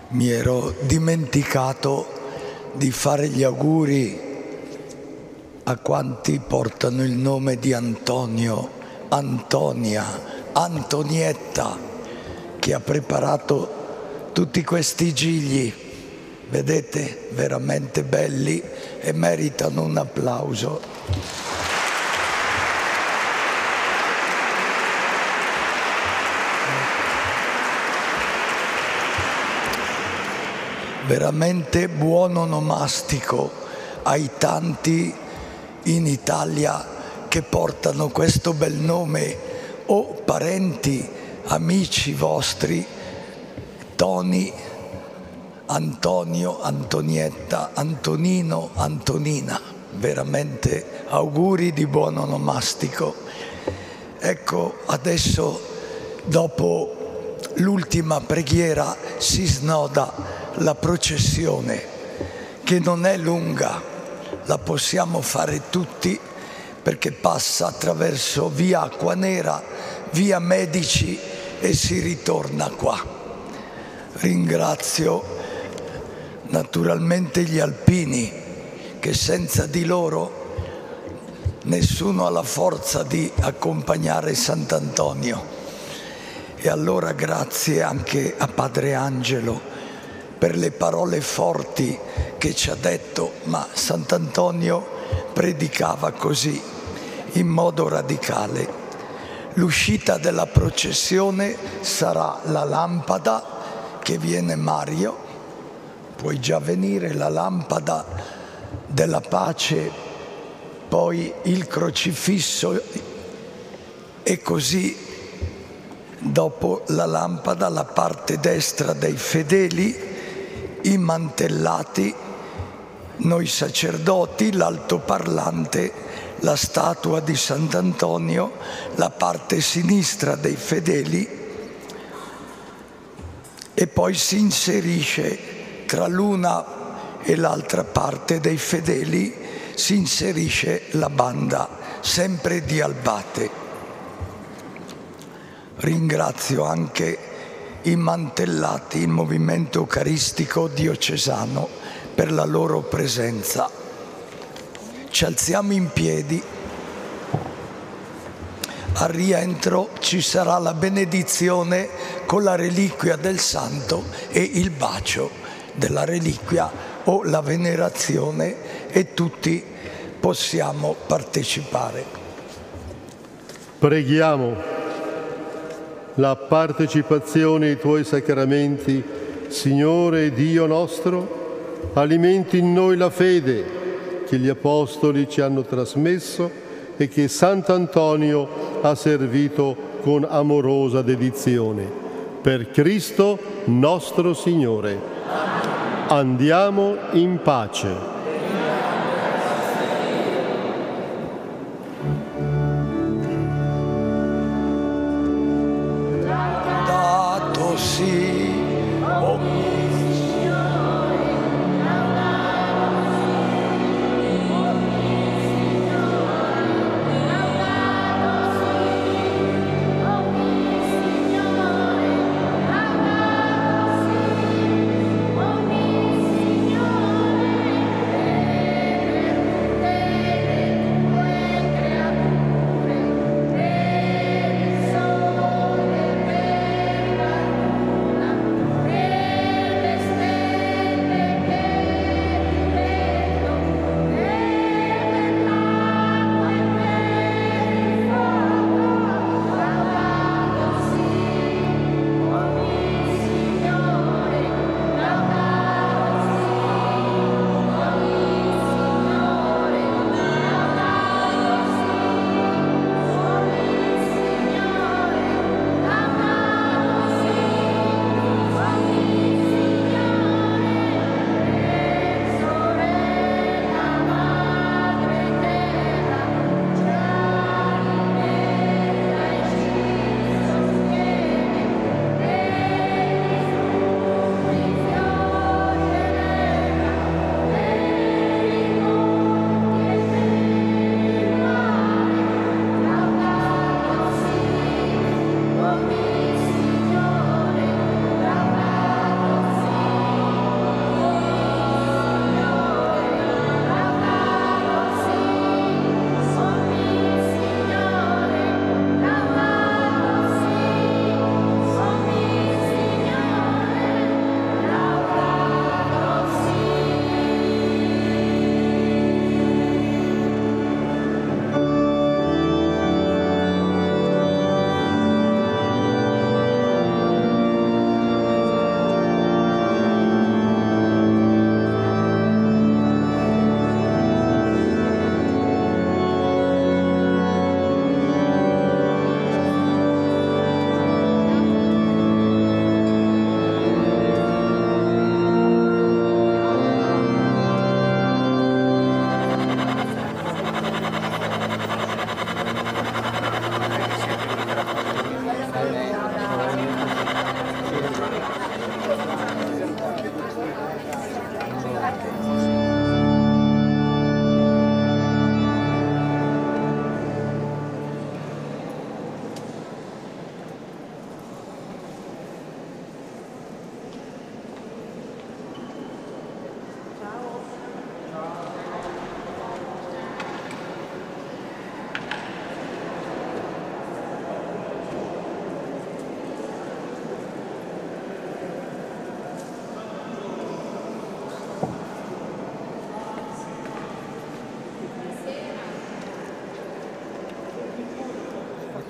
Mi ero dimenticato di fare gli auguri a quanti portano il nome di Antonio, Antonia, Antonietta, che ha preparato tutti questi gigli, vedete, veramente belli e meritano un applauso. Veramente buon onomastico ai tanti in Italia che portano questo bel nome, o parenti, amici vostri, Toni, Antonio, Antonietta, Antonino, Antonina. Veramente auguri di buon onomastico. Ecco, adesso dopo l'ultima preghiera si snoda la processione, che non è lunga, la possiamo fare tutti perché passa attraverso via Acquanera, via Medici e si ritorna qua. Ringrazio naturalmente gli alpini, che senza di loro nessuno ha la forza di accompagnare Sant'Antonio. E allora grazie anche a Padre Angelo per le parole forti che ci ha detto, ma Sant'Antonio predicava così, in modo radicale. L'uscita della processione sarà la lampada che viene Mario, puoi già venire, la lampada della pace, poi il crocifisso e così dopo la lampada la parte destra dei fedeli immantellati, noi sacerdoti, l'altoparlante, la statua di Sant'Antonio, la parte sinistra dei fedeli, e poi si inserisce tra l'una e l'altra parte dei fedeli, si inserisce la banda, sempre di Albate. Ringrazio anche immantellati, il movimento eucaristico diocesano, per la loro presenza. Ci alziamo in piedi. Al rientro ci sarà la benedizione con la reliquia del santo e il bacio della reliquia o la venerazione, e tutti possiamo partecipare. Preghiamo. La partecipazione ai Tuoi sacramenti, Signore Dio nostro, alimenti in noi la fede che gli Apostoli ci hanno trasmesso e che Sant'Antonio ha servito con amorosa dedizione. Per Cristo nostro Signore. Andiamo in pace.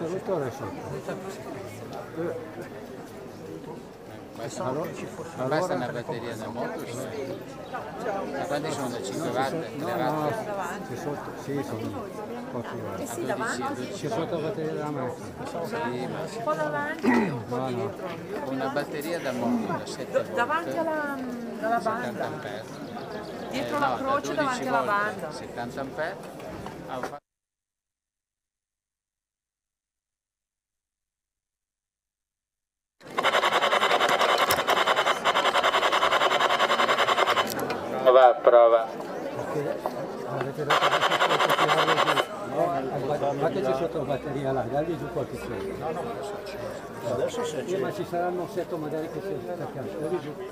l'interruttore è sotto. Basta una batteria da moto? Ma quanti sono? Da 5 watt? No, c'è sotto, sì, sono pochi watt. Sì, davanti? C'è sotto la batteria della macchina. Un po' davanti No, no. Una batteria da moto da 7 volt. davanti alla 70 banda, ampere. dietro la croce da 12 davanti alla volt, banda. 70 ampere. Prova. Avete dato ma che c'è sotto la batteria là, dagli giù qualche cosa. No, adesso se c'è. Ma ci saranno un setto magari che si attacca, dagli giù.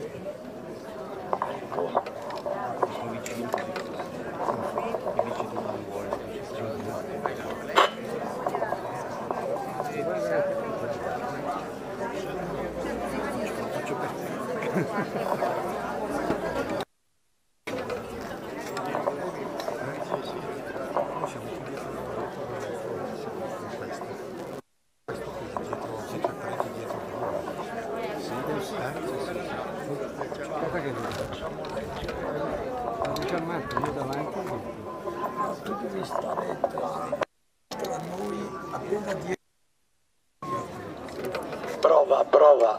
Prova.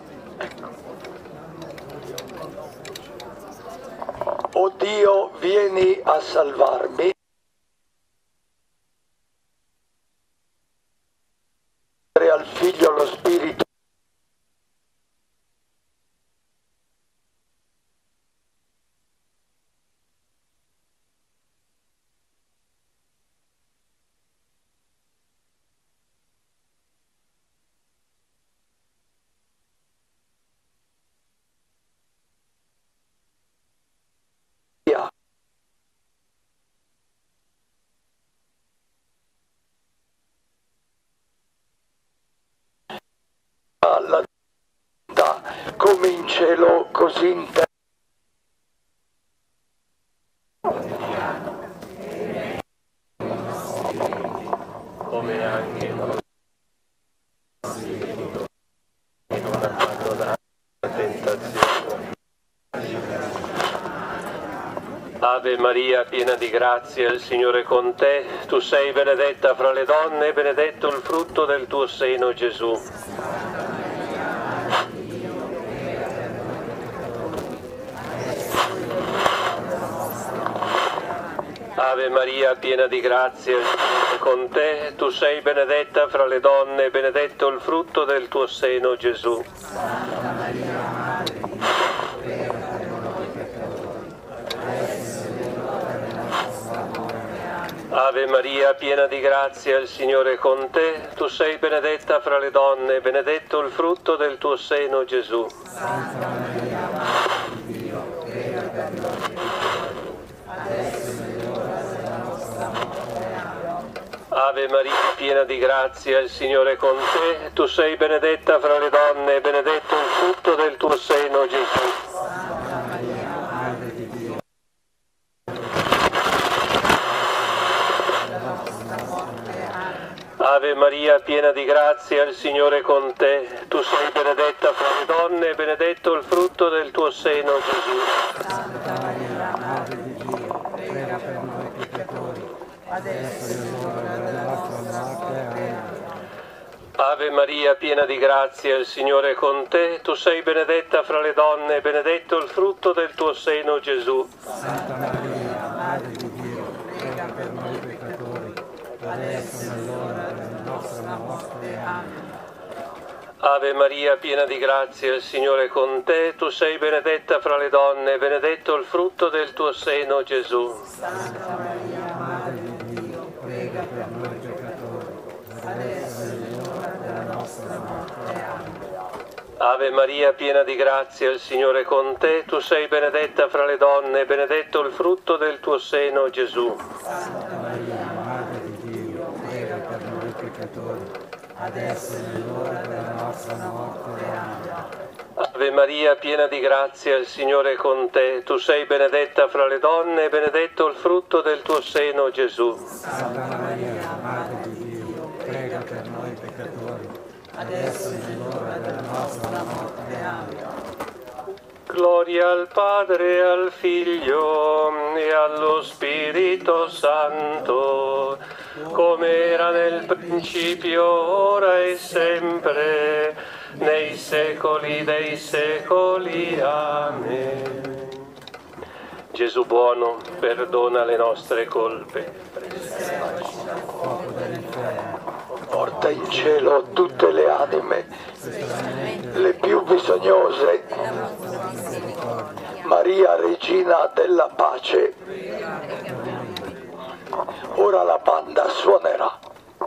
O Dio, vieni a salvarmi. Al Figlio lo Spirito. Alla vita, come in cielo, così in terra. Come anche non abbandonare la tentazione. Ave Maria, piena di grazia, il Signore è con te. Tu sei benedetta fra le donne e benedetto il frutto del tuo seno, Gesù. Ave Maria, piena di grazia, il Signore è con te. Tu sei benedetta fra le donne e benedetto il frutto del tuo seno, Gesù. Ave Maria, piena di grazia, il Signore è con te. Tu sei benedetta fra le donne e benedetto il frutto del tuo seno, Gesù. Santa Maria, Madre di Dio, prega per noi peccatori, adesso è l'ora della nostra morte. Amen. Ave Maria, piena di grazia, il Signore è con te. Tu sei benedetta fra le donne e benedetto il frutto del tuo seno, Gesù. Santa Maria, Madre di Dio, Ave Maria, piena di grazia, il Signore è con te. Tu sei benedetta fra le donne e benedetto il frutto del tuo seno, Gesù. Santa Maria, Madre di Dio, prega per noi peccatori, adesso è l'ora della nostra morte. Amen. Ave Maria, piena di grazia, il Signore è con te. Tu sei benedetta fra le donne e benedetto il frutto del tuo seno, Gesù. Santa Maria, Madre di Dio, prega per noi peccatori, adesso è l'ora della nostra morte. Amen. Ave Maria, piena di grazia, il Signore è con te. Tu sei benedetta fra le donne e benedetto il frutto del tuo seno, Gesù. Santa Maria, Madre di Dio, prega per noi peccatori, adesso è l'ora della nostra morte. Amen. Ave Maria, piena di grazia, il Signore è con te. Tu sei benedetta fra le donne e benedetto il frutto del tuo seno, Gesù. Santa Maria, Madre di Dio, prega per noi peccatori, adesso è l'ora della nostra morte. Amen. Ave Maria, piena di grazia, il Signore è con te. Tu sei benedetta fra le donne e benedetto il frutto del tuo seno, Gesù. Santa Maria, Madre di Dio, prega per noi peccatori, peccatori, adesso è l'ora della nostra morte. Amen. Gloria al Padre, al Figlio e allo Spirito Santo, come era nel principio, ora e sempre, nei secoli dei secoli. Amen. Gesù buono, perdona le nostre colpe. Preservaci dal fuoco dell'inferno. Porta in cielo tutte le anime, le più bisognose. Maria, Regina della Pace. Ora la banda suonerà.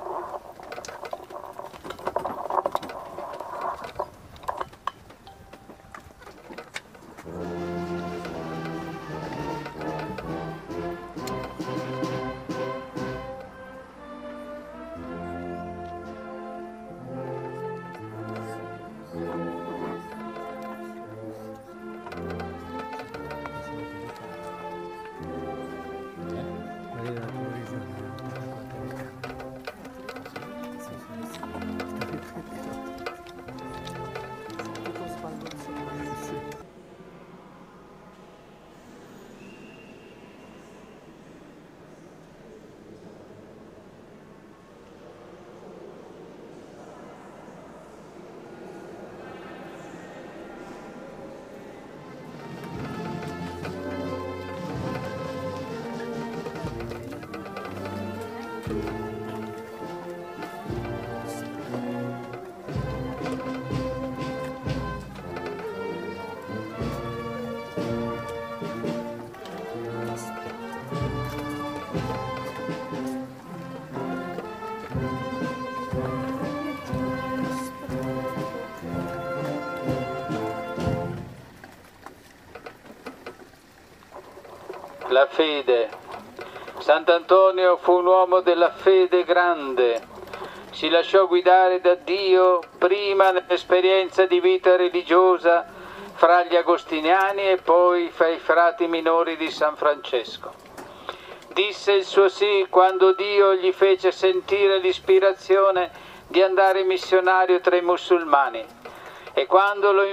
La fede. Sant'Antonio fu un uomo della fede grande. Si lasciò guidare da Dio prima nell'esperienza di vita religiosa fra gli agostiniani e poi fra i frati minori di San Francesco. Disse il suo sì quando Dio gli fece sentire l'ispirazione di andare missionario tra i musulmani e quando lo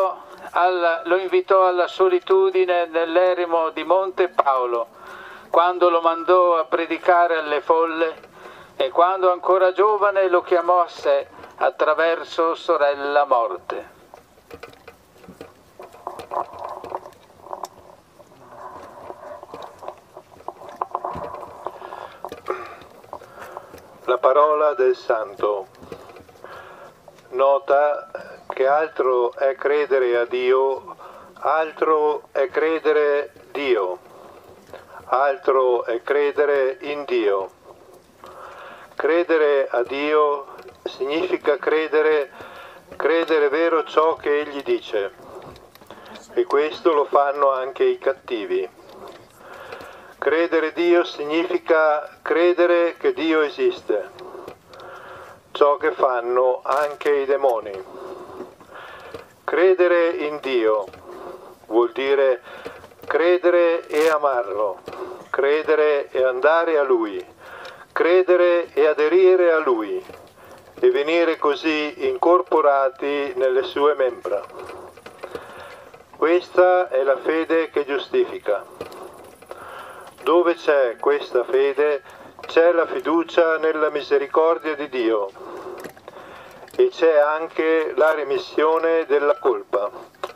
invitò alla solitudine nell'eremo di Monte Paolo, quando lo mandò a predicare alle folle e quando ancora giovane lo chiamò a sé attraverso sorella morte. La parola del Santo. Nota che altro è credere a Dio, altro è credere Dio, altro è credere in Dio. Credere a Dio significa credere vero ciò che Egli dice, e questo lo fanno anche i cattivi. Credere Dio significa credere che Dio esiste, ciò che fanno anche i demoni. Credere in Dio vuol dire credere e amarlo, credere e andare a Lui, credere e aderire a Lui e venire così incorporati nelle sue membra. Questa è la fede che giustifica. Dove c'è questa fede, c'è la fiducia nella misericordia di Dio e c'è anche la remissione della colpa.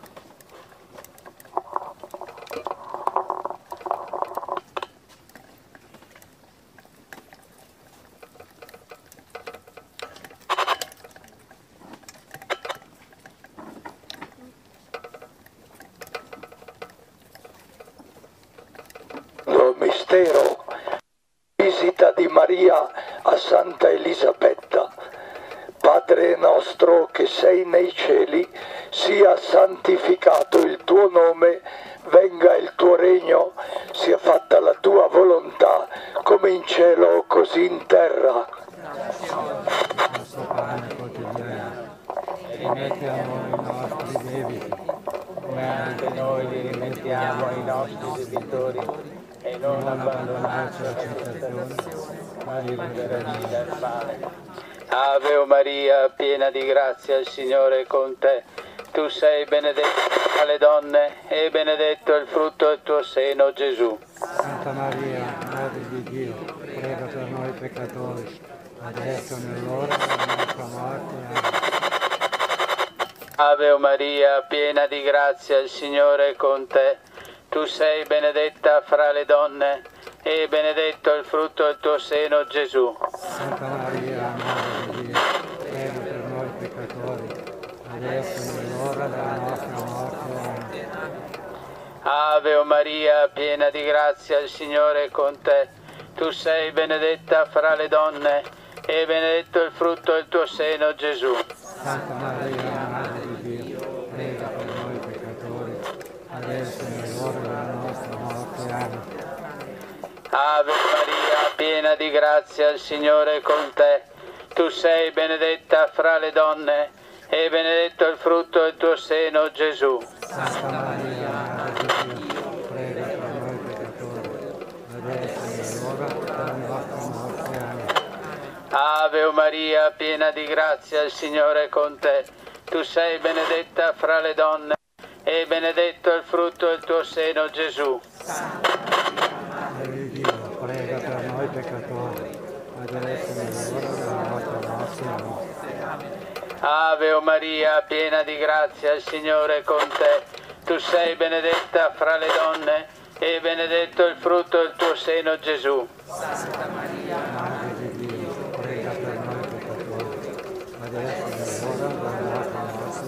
Mistero, visita di Maria a Santa Elisabetta. Padre nostro che sei nei cieli, sia santificato il tuo nome, venga il tuo regno, sia fatta la tua volontà, come in cielo così in terra. Il nostro pane quotidiano, rimetti a noi i nostri debiti, come anche noi li rimettiamo ai nostri debitori, e non abbandonarci alla tentazione, ma liberaci dal male. Ave o Maria, piena di grazia, il Signore è con te. Tu sei benedetta tra le donne e benedetto il frutto del tuo seno, Gesù. Santa Maria, Madre di Dio, prega per noi peccatori, adesso è l'ora della nostra morte. Amen. Ave o Maria, piena di grazia, il Signore è con te. Tu sei benedetta fra le donne e benedetto il frutto del tuo seno, Gesù. Santa Maria, Madre di Dio, prega per noi peccatori, adesso è l'ora della nostra morte. Amen. Ave o Maria, piena di grazia, il Signore è con te. Tu sei benedetta fra le donne e benedetto il frutto del tuo seno, Gesù. Santa Maria, Madre di Dio, prega per noi peccatori, adesso è l'ora della nostra morte. Amen. Ave Maria, piena di grazia, il Signore è con te. Tu sei benedetta fra le donne e benedetto il frutto del tuo seno, Gesù. Santa Maria, Madre di Dio, prega per noi peccatori, adesso è l'ora della nostra morte. Amen. Ave o Maria, piena di grazia, il Signore è con te. Tu sei benedetta fra le donne e benedetto il frutto del tuo seno, Gesù. Madre di Dio, prega per noi peccatori, adesso è l'ora della nostra morte. Amen. Ave o Maria, piena di grazia, il Signore è con te. Tu sei benedetta fra le donne e benedetto il frutto del tuo seno, Gesù. Santa Maria, Madre di Dio, prega per noi peccatori, adesso è l'ora della nostra morte.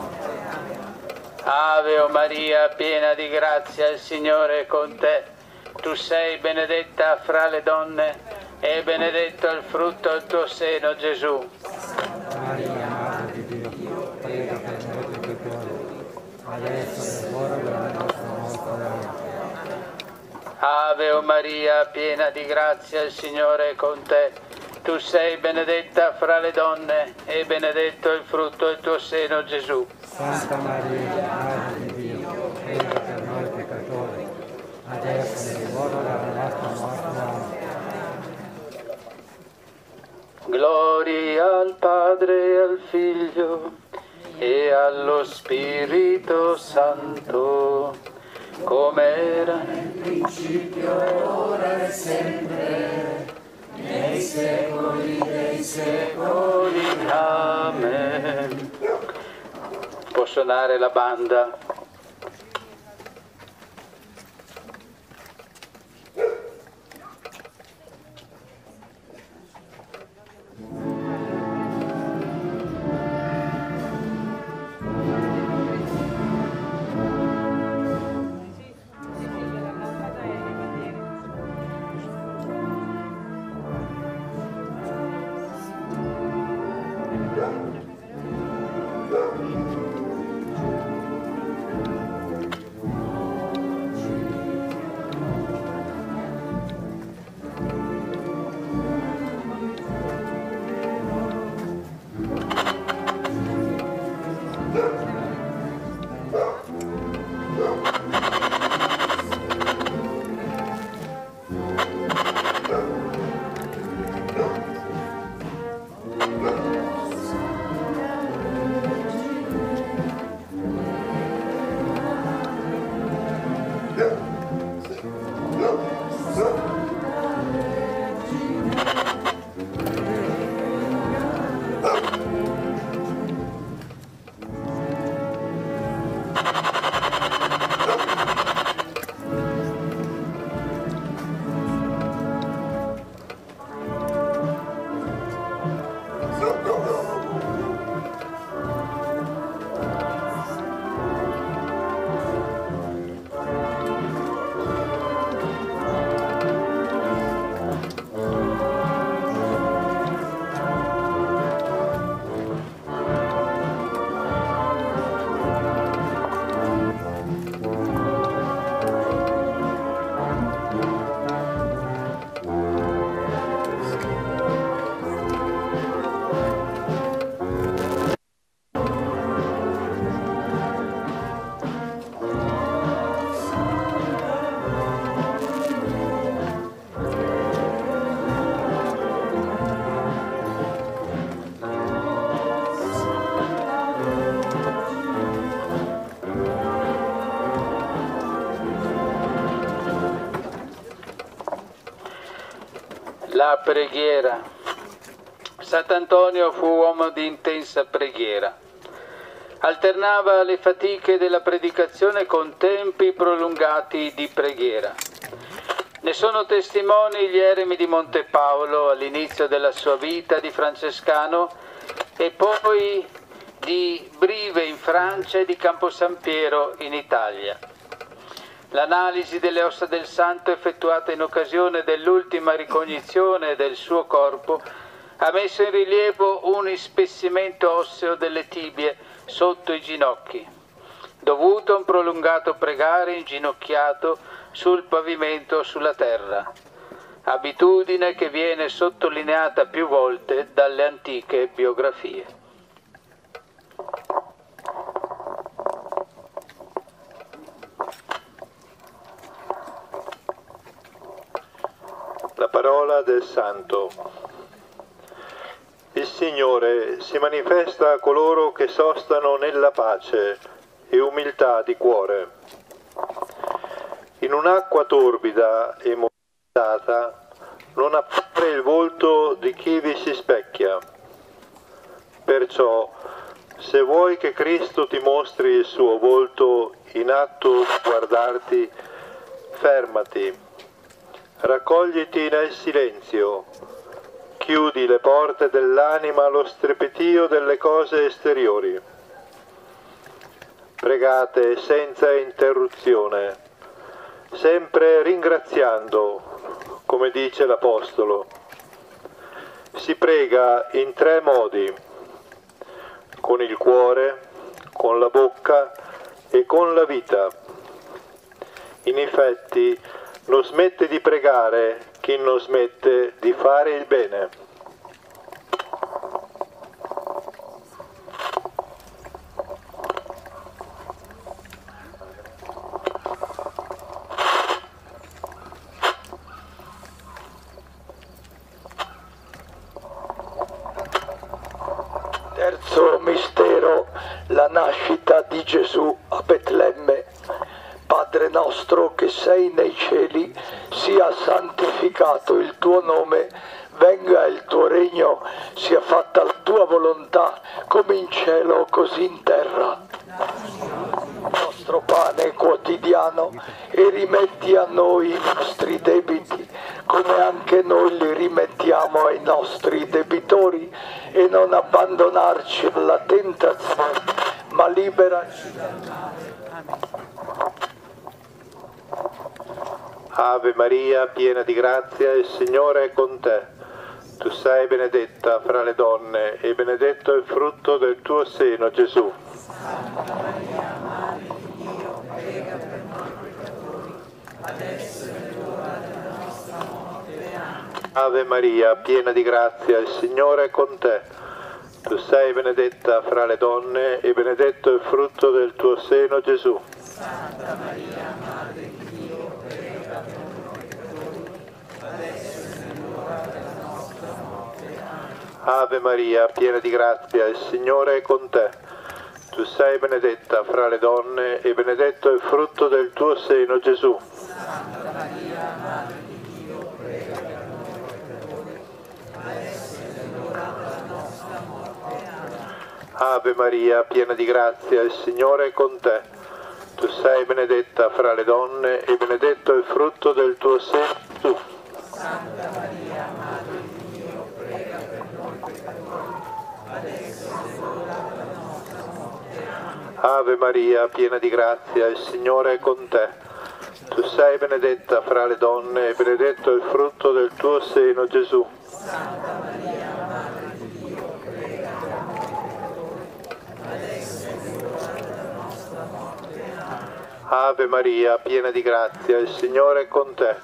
Amen. Ave o Maria, piena di grazia, il Signore è con te. Tu sei benedetta fra le donne e benedetto il frutto del tuo seno, Gesù. Santa Maria, Madre di Dio, prega per noi peccatori, adesso è l'ora della nostra morte. Amen. Ave o Maria, piena di grazia, il Signore è con te. Tu sei benedetta fra le donne e benedetto il frutto del tuo seno, Gesù. Santa Maria, Madre di Dio, prega per noi peccatori, adesso è l'ora della nostra morte. Amen. Gloria al Padre e al Figlio e allo Spirito Santo, come era nel principio, ora e sempre, nei secoli dei secoli. Amen. Può suonare la banda. La preghiera. Sant'Antonio fu uomo di intensa preghiera. Alternava le fatiche della predicazione con tempi prolungati di preghiera. Ne sono testimoni gli eremi di Monte Paolo all'inizio della sua vita di francescano e poi di Brive in Francia e di Campo San Piero in Italia. L'analisi delle ossa del santo effettuata in occasione dell'ultima ricognizione del suo corpo ha messo in rilievo un ispessimento osseo delle tibie sotto i ginocchi, dovuto a un prolungato pregare inginocchiato sul pavimento o sulla terra, abitudine che viene sottolineata più volte dalle antiche biografie. La parola del Santo. Il Signore si manifesta a coloro che sostano nella pace e umiltà di cuore. In un'acqua torbida e movimentata non appare il volto di chi vi si specchia. Perciò, se vuoi che Cristo ti mostri il suo volto in atto di guardarti, fermati, raccogliti nel silenzio, chiudi le porte dell'anima allo strepitio delle cose esteriori. Pregate senza interruzione, sempre ringraziando, come dice l'Apostolo. Si prega in 3 modi: con il cuore, con la bocca e con la vita. In effetti, non smette di pregare chi non smette di fare il bene. Terzo mistero, la nascita di Gesù a Betlemme. Padre nostro che sei nei cieli, sia santificato il tuo nome, venga il tuo regno, sia fatta la tua volontà, come in cielo così in terra. Il nostro pane quotidiano e rimetti a noi i nostri debiti, come anche noi li rimettiamo ai nostri debitori, e non abbandonarci alla tentazione, ma liberaci dal male. Ave Maria, piena di grazia, il Signore è con te. Tu sei benedetta fra le donne e benedetto è il frutto del tuo seno, Gesù. Santa Maria, Madre di Dio, prega per noi peccatori, adesso è l'ora della nostra morte. Amen. Ave Maria, piena di grazia, il Signore è con te. Tu sei benedetta fra le donne e benedetto è il frutto del tuo seno, Gesù. Santa Maria, Madre di Dio, prega per noi peccatori, adesso è l'ora della nostra morte. Amen. Ave Maria, piena di grazia, il Signore è con te. Tu sei benedetta fra le donne e benedetto è il frutto del tuo seno, Gesù. Santa Maria, Madre di Dio, prega per noi peccatori, adesso è l'ora della nostra morte. Amen. Ave Maria, piena di grazia, il Signore è con te. Tu sei benedetta fra le donne e benedetto è il frutto del tuo seno, Gesù. Santa Maria, Madre di Dio, prega per noi peccatori, adesso è l'ora della nostra morte. Amen. Ave Maria, piena di grazia, il Signore è con te. Tu sei benedetta fra le donne e benedetto è il frutto del tuo seno, Gesù. Santa Maria, Madre di Dio, prega per noi peccatori, adesso è l'ora della nostra morte. Amen. Ave Maria, piena di grazia, il Signore è con te.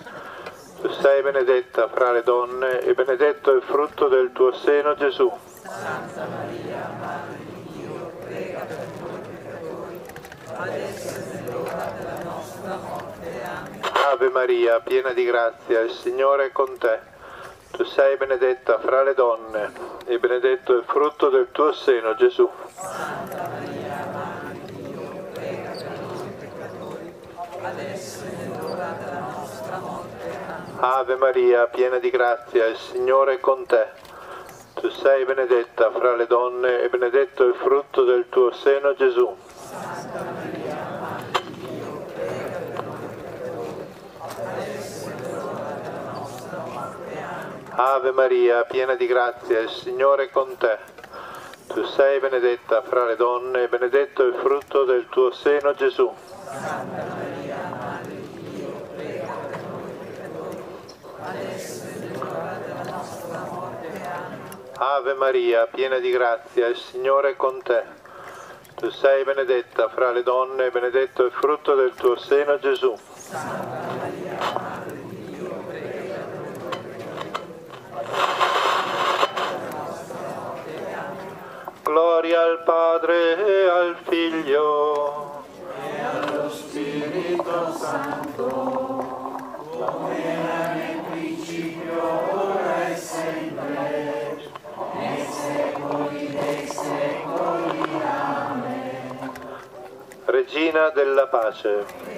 Tu sei benedetta fra le donne e benedetto è il frutto del tuo seno, Gesù. Santa Maria, Madre di Dio, prega per noi peccatori, adesso è l'ora della nostra morte. Amen. Ave Maria, piena di grazia, il Signore è con te. Tu sei benedetta fra le donne e benedetto è il frutto del tuo seno, Gesù. Santa Maria, Madre di Dio, prega per noi peccatori, adesso è l'ora della nostra morte. Amen. Ave Maria, piena di grazia, il Signore è con te. Tu sei benedetta fra le donne e benedetto il frutto del tuo seno, Gesù. Ave Maria, piena di grazia, il Signore è con te. Tu sei benedetta fra le donne e benedetto il frutto del tuo seno, Gesù. Ave Maria, piena di grazia, il Signore è con te. Tu sei benedetta fra le donne e benedetto il frutto del tuo seno, Gesù. Gloria al Padre e al Figlio e allo Spirito Santo, come era nel principio, ora e sempre, nei secoli dei secoli. Amen. Regina della pace.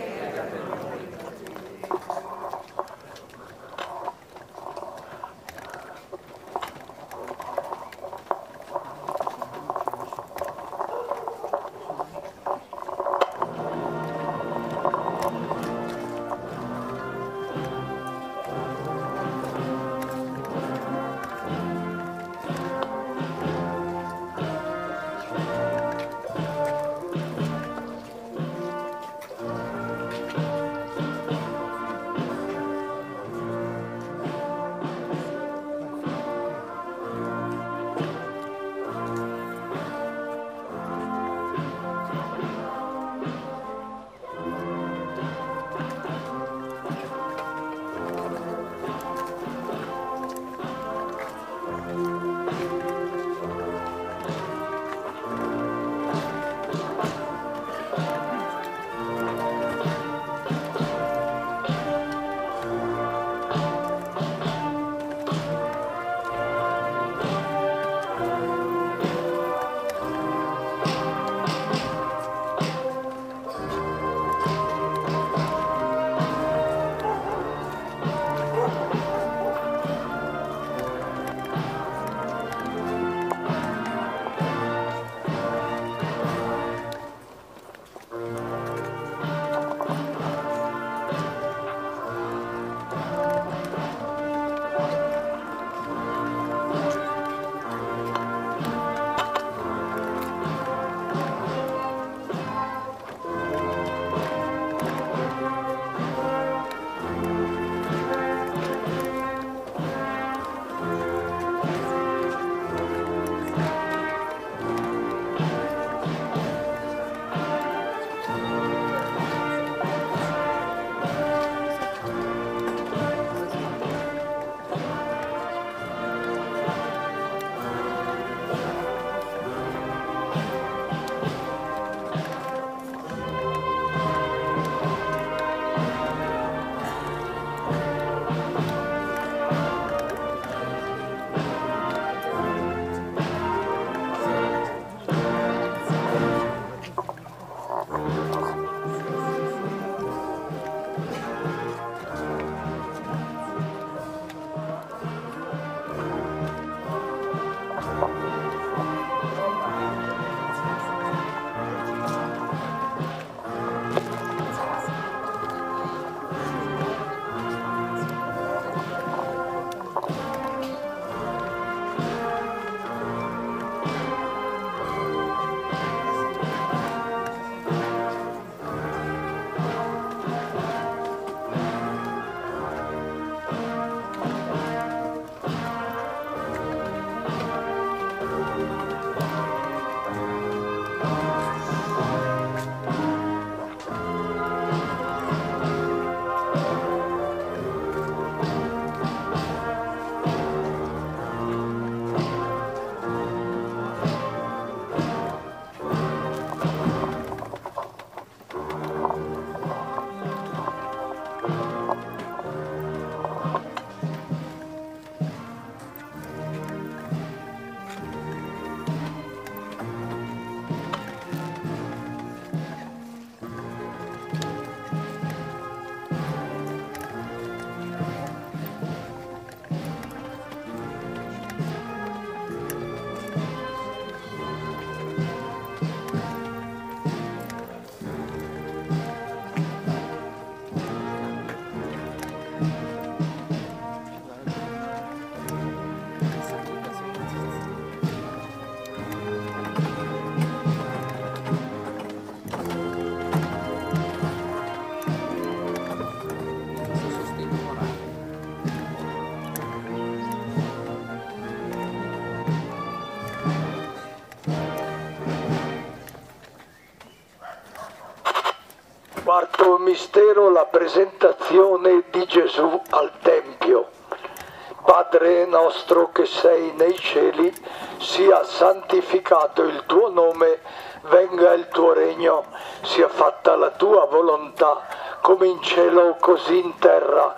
Quarto mistero, la presentazione di Gesù al Tempio. Padre nostro che sei nei cieli, sia santificato il tuo nome, venga il tuo regno, sia fatta la tua volontà, come in cielo così in terra.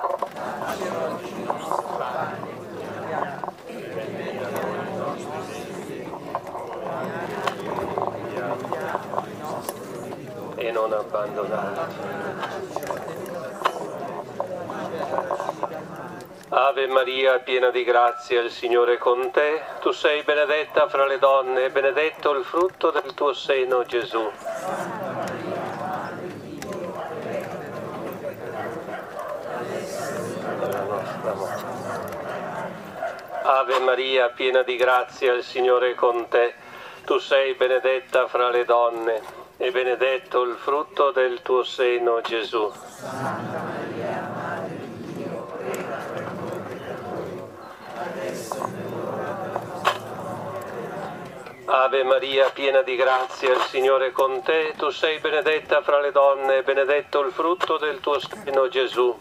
E non abbandonarci. Ave Maria, piena di grazia, il Signore è con te. Tu sei benedetta fra le donne e benedetto il frutto del tuo seno, Gesù. Ave Maria, piena di grazia, il Signore è con te. Tu sei benedetta fra le donne e benedetto il frutto del tuo seno, Gesù. Ave Maria, piena di grazia, il Signore è con te. Tu sei benedetta fra le donne e benedetto il frutto del tuo seno, Gesù.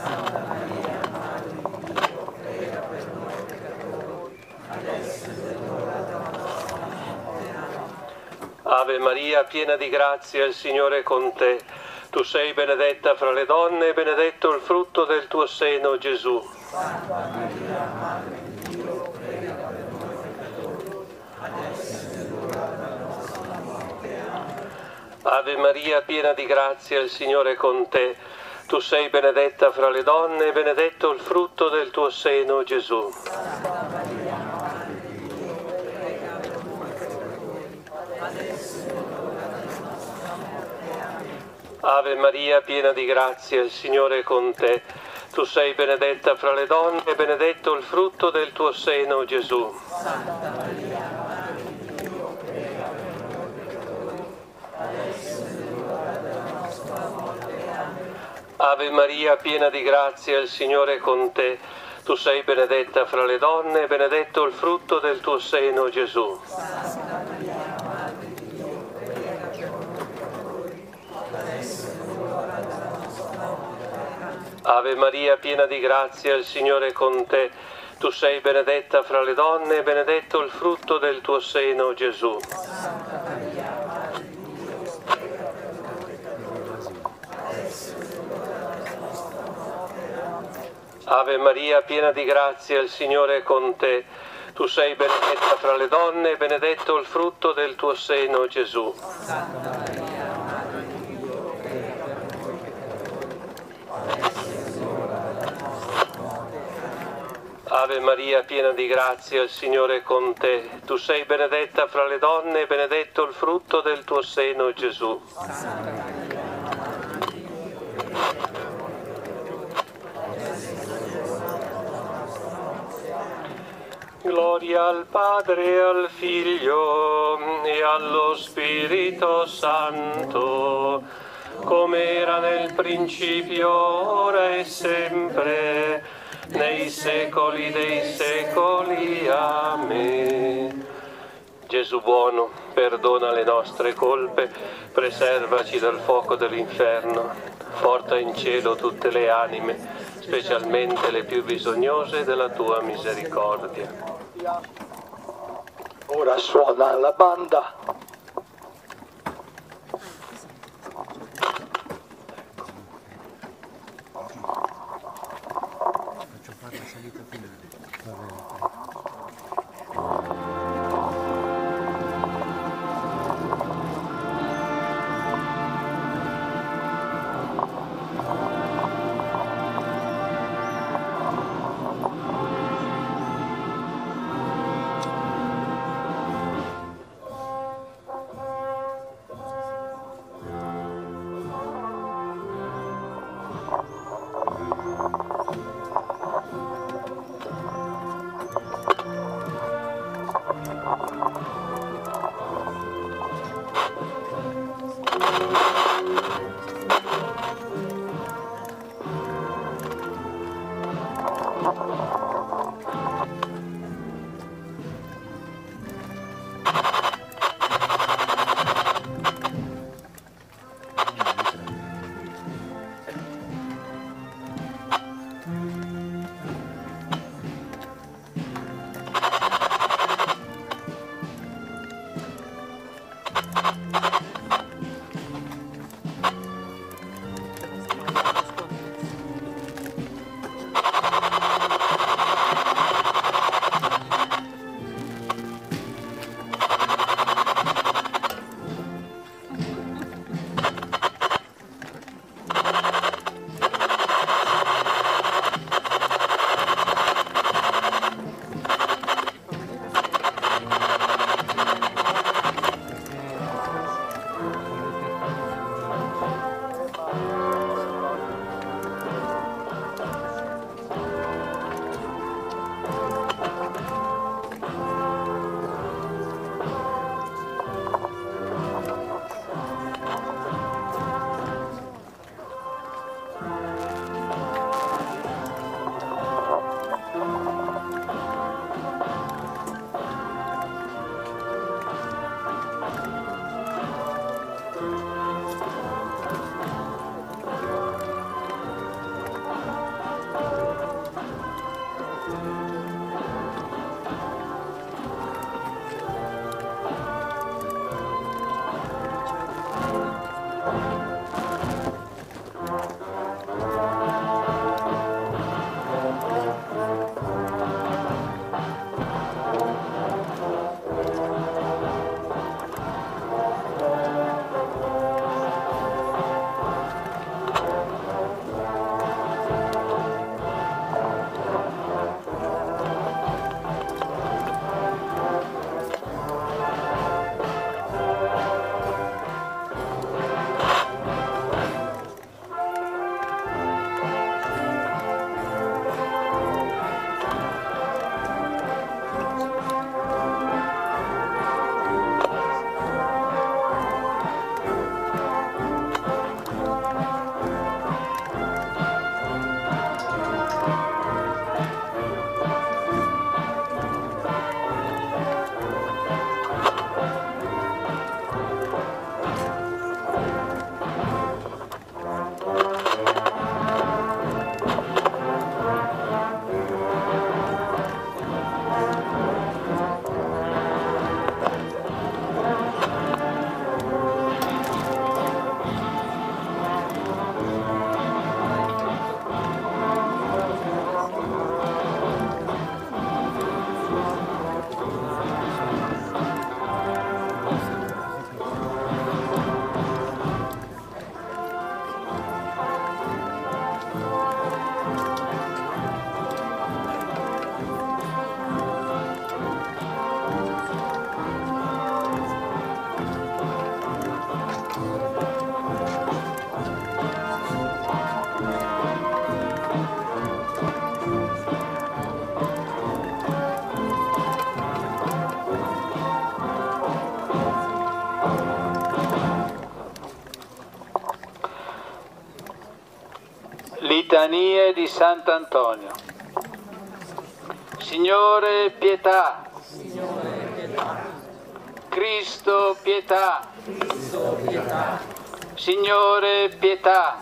Ave Maria, piena di grazia, il Signore è con te. Tu sei benedetta fra le donne e benedetto il frutto del tuo seno, Gesù. Ave Maria, piena di grazia, il Signore è con te. Tu sei benedetta fra le donne e benedetto il frutto del tuo seno, Gesù. Ave Maria, piena di grazia, il Signore è con te. Tu sei benedetta fra le donne e benedetto il frutto del tuo seno, Gesù. Ave Maria, piena di grazia, il Signore è con te. Tu sei benedetta fra le donne e benedetto il frutto del tuo seno, Gesù. Ave Maria, piena di grazia, il Signore è con te. Tu sei benedetta fra le donne e benedetto il frutto del tuo seno, Gesù. Ave Maria, piena di grazia, il Signore è con te. Tu sei benedetta fra le donne e benedetto il frutto del tuo seno, Gesù. Ave Maria, piena di grazia, il Signore è con te. Tu sei benedetta fra le donne e benedetto il frutto del tuo seno, Gesù. Gloria al Padre e al Figlio e allo Spirito Santo, come era nel principio, ora e sempre, nei secoli dei secoli. Amen. Gesù buono, perdona le nostre colpe, preservaci dal fuoco dell'inferno, porta in cielo tutte le anime, specialmente le più bisognose della tua misericordia. Ora suona la banda. Litanie di Sant'Antonio. Signore, pietà. Cristo, pietà. Signore, pietà.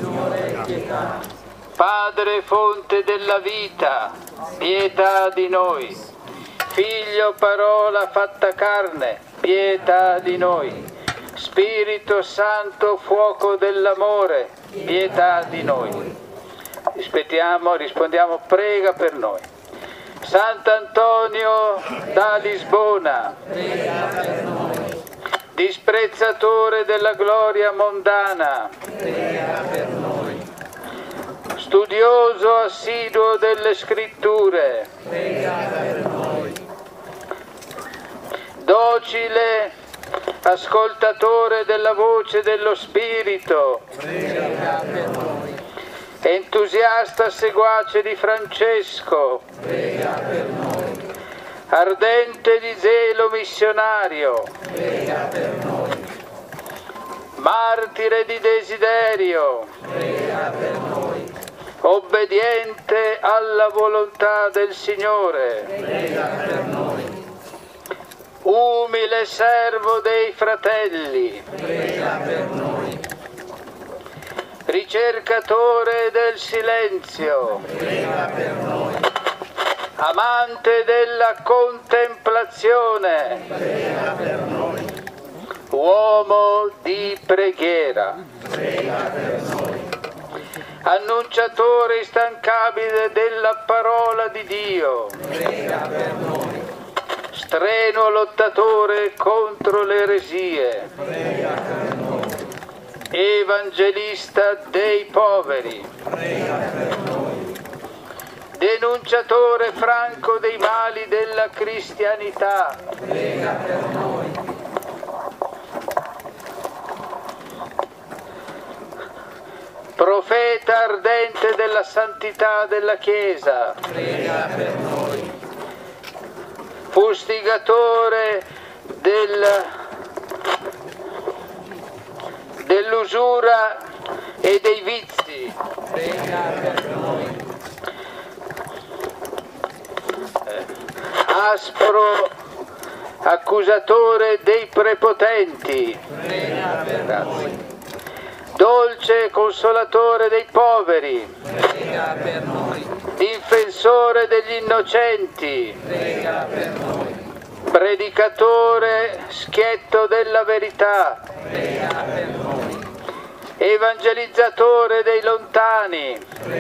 Padre, fonte della vita, pietà di noi. Figlio, parola fatta carne, pietà di noi. Spirito Santo, fuoco dell'amore, pietà di noi. Rispondiamo, prega per noi. Sant'Antonio da Lisbona, prega per noi. Disprezzatore della gloria mondana, prega per noi. Studioso assiduo delle scritture, prega per noi. Docile ascoltatore della voce dello Spirito, prega per noi. Entusiasta seguace di Francesco, prega per noi. Ardente di zelo missionario, prega per noi. Martire di desiderio, prega per noi. Obbediente alla volontà del Signore, prega per noi. Umile servo dei fratelli, prega per noi. Ricercatore del silenzio, prega per noi. Amante della contemplazione, prega per noi. uomo di preghiera. Annunciatore instancabile della parola di Dio. Strenuo lottatore contro le eresie. Evangelista dei poveri. Denunciatore franco dei mali della cristianità. Profeta ardente della santità della Chiesa. Fustigatore dell'usura e dei vizi. Aspro accusatore dei prepotenti. Grazie. Dolce consolatore dei poveri. Difensore degli innocenti. Predicatore schietto della verità. Evangelizzatore dei lontani.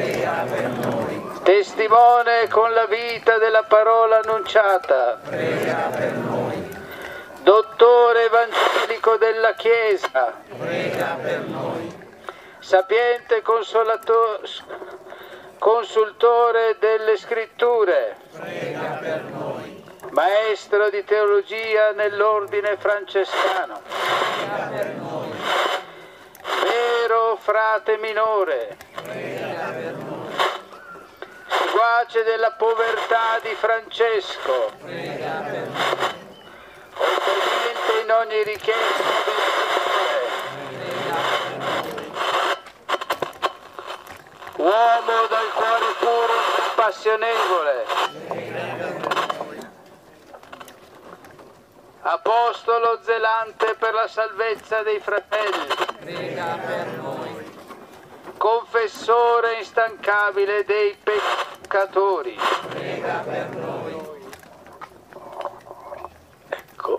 Testimone con la vita della parola annunciata. Dottore evangelico della Chiesa. Sapiente consultore delle scritture. Maestro di teologia nell'ordine francescano. Vero frate minore. Seguace della povertà di Francesco. Obbediente in ogni richiesta del Signore. Uomo dal cuore puro e compassionevole. Apostolo zelante per la salvezza dei fratelli. Confessore instancabile dei peccatori. Ecco.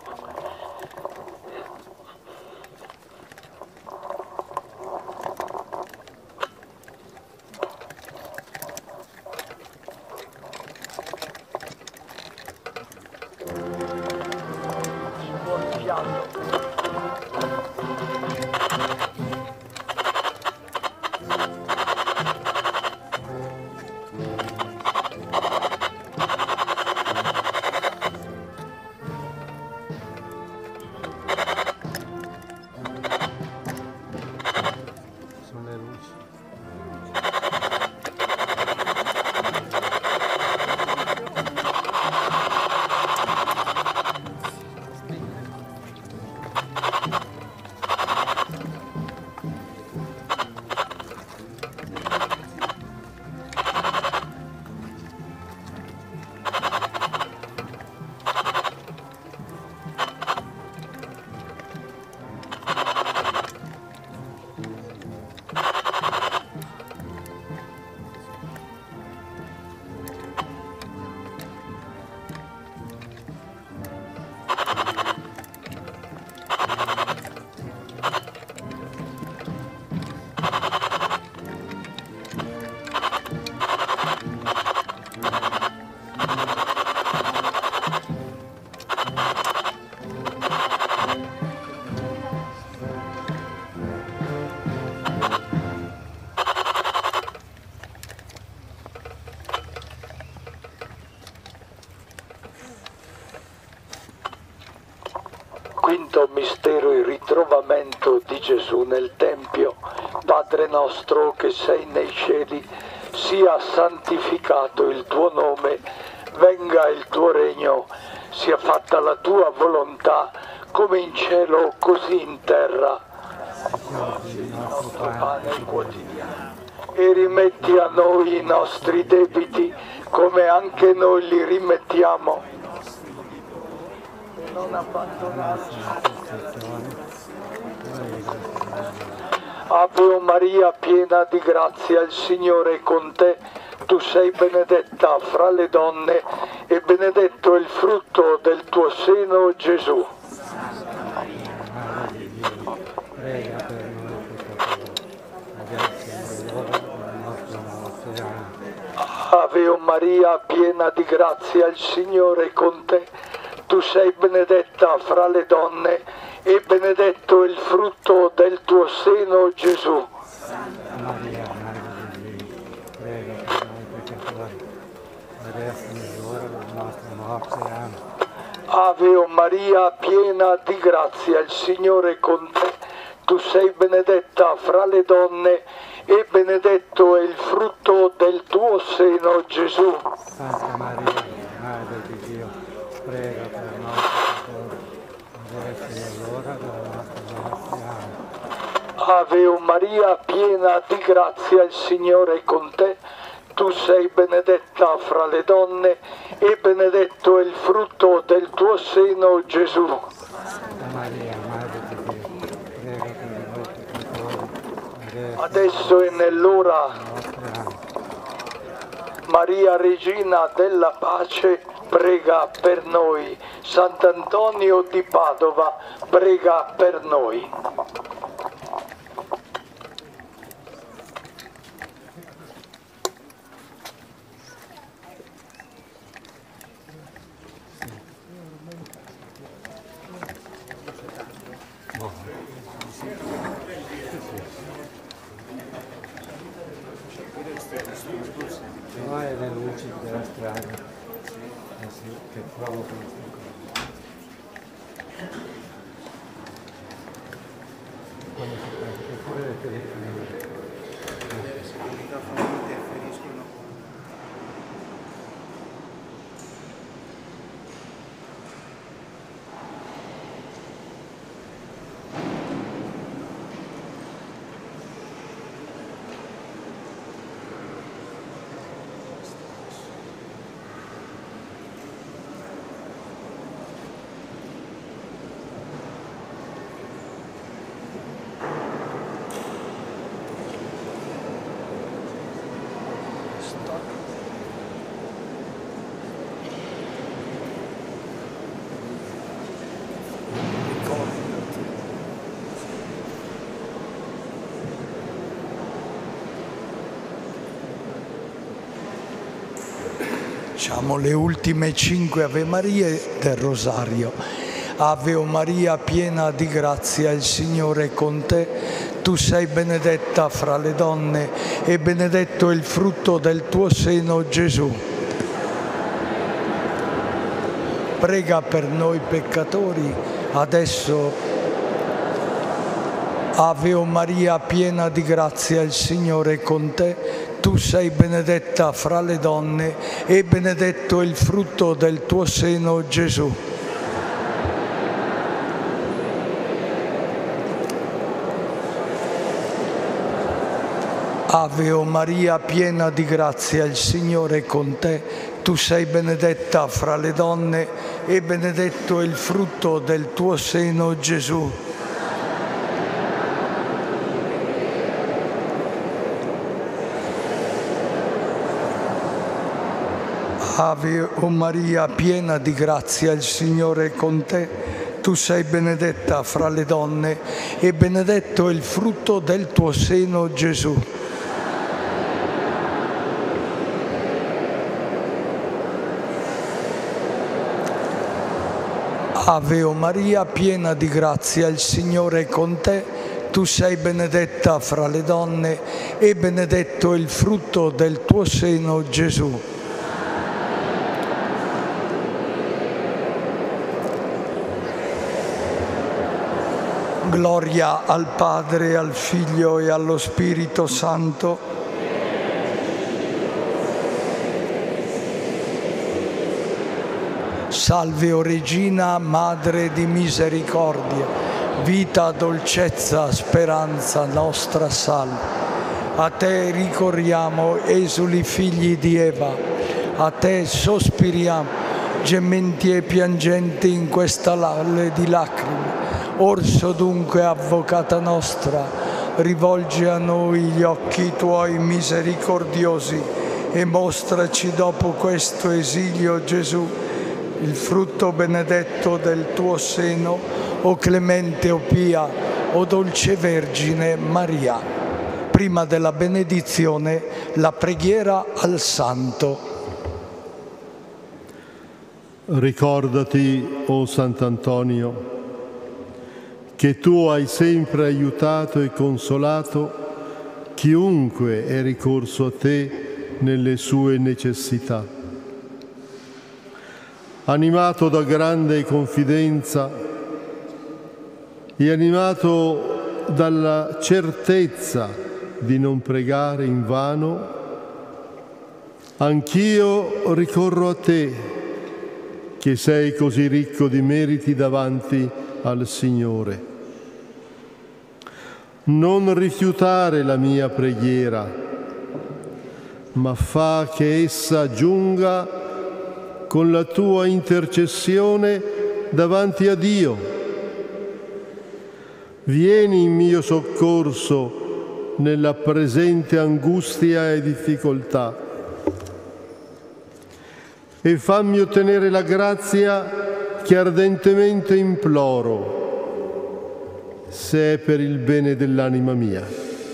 Quinto mistero, il ritrovamento di Gesù nel Tempio. Padre nostro che sei nei cieli, sia santificato il tuo nome, venga il tuo regno, sia fatta la tua volontà, come in cielo così in terra. Dacci il nostro pane quotidiano e rimetti a noi i nostri debiti, come anche noi li rimettiamo. Non abbandonarci. Ave Maria, piena di grazia, il Signore è con te. Tu sei benedetta fra le donne e benedetto è il frutto del tuo seno, Gesù. Santa Maria, Madre di Dio, Ave o Maria, piena di grazia, il Signore è con te. Tu sei benedetta fra le donne e benedetto è il frutto del tuo seno, Gesù. Santa Maria, Madre di Dio, prega per noi peccatori, adesso è l'ora della nostra morte. Amen. Ave o Maria, piena di grazia, il Signore è con te. Tu sei benedetta fra le donne e benedetto è il frutto del tuo seno, Gesù. Santa Maria, Madre di Dio, prega per noi peccatori, adesso è l'ora della nostra morte. Amen. Ave o Maria, piena di grazia, il Signore è con te. Tu sei benedetta fra le donne e benedetto è il frutto del tuo seno, Gesù. Santa Maria, Madre di Dio, prega per noi peccatori, adesso è nell'ora. Maria, Regina della Pace, prega per noi. Sant'Antonio di Padova, prega per noi. Noi le luci della strada, che provocano. Quando si prende pure le telecamere. Facciamo le ultime 5 Ave Marie del Rosario. Ave o Maria, piena di grazia, il Signore è con te. Tu sei benedetta fra le donne e benedetto è il frutto del tuo seno, Gesù. Prega per noi peccatori, adesso. Ave o Maria, piena di grazia, il Signore è con te. Tu sei benedetta fra le donne e benedetto è il frutto del tuo seno, Gesù. Ave o Maria, piena di grazia, il Signore è con te. Tu sei benedetta fra le donne e benedetto è il frutto del tuo seno, Gesù. Ave o Maria, piena di grazia, il Signore è con te. Tu sei benedetta fra le donne e benedetto è il frutto del tuo seno, Gesù. Ave o Maria, piena di grazia, il Signore è con te. Tu sei benedetta fra le donne e benedetto è il frutto del tuo seno, Gesù. Gloria al Padre, al Figlio e allo Spirito Santo. Salve o Regina, Madre di misericordia, vita, dolcezza, speranza nostra salve. A te ricorriamo, esuli figli di Eva, a te sospiriamo, gementi e piangenti in questa valle di lacrime. Orso dunque, avvocata nostra, rivolgi a noi gli occhi tuoi misericordiosi e mostraci dopo questo esilio, Gesù, il frutto benedetto del tuo seno, o clemente o pia, o dolce Vergine Maria. prima della benedizione, la preghiera al Santo. Ricordati, o Sant'Antonio, che tu hai sempre aiutato e consolato chiunque è ricorso a te nelle sue necessità. Animato da grande confidenza e animato dalla certezza di non pregare invano, anch'io ricorro a te, che sei così ricco di meriti davanti al Signore. Non rifiutare la mia preghiera, ma fa che essa giunga con la tua intercessione davanti a Dio. Vieni in mio soccorso nella presente angustia e difficoltà e fammi ottenere la grazia che ardentemente imploro, se è per il bene dell'anima mia.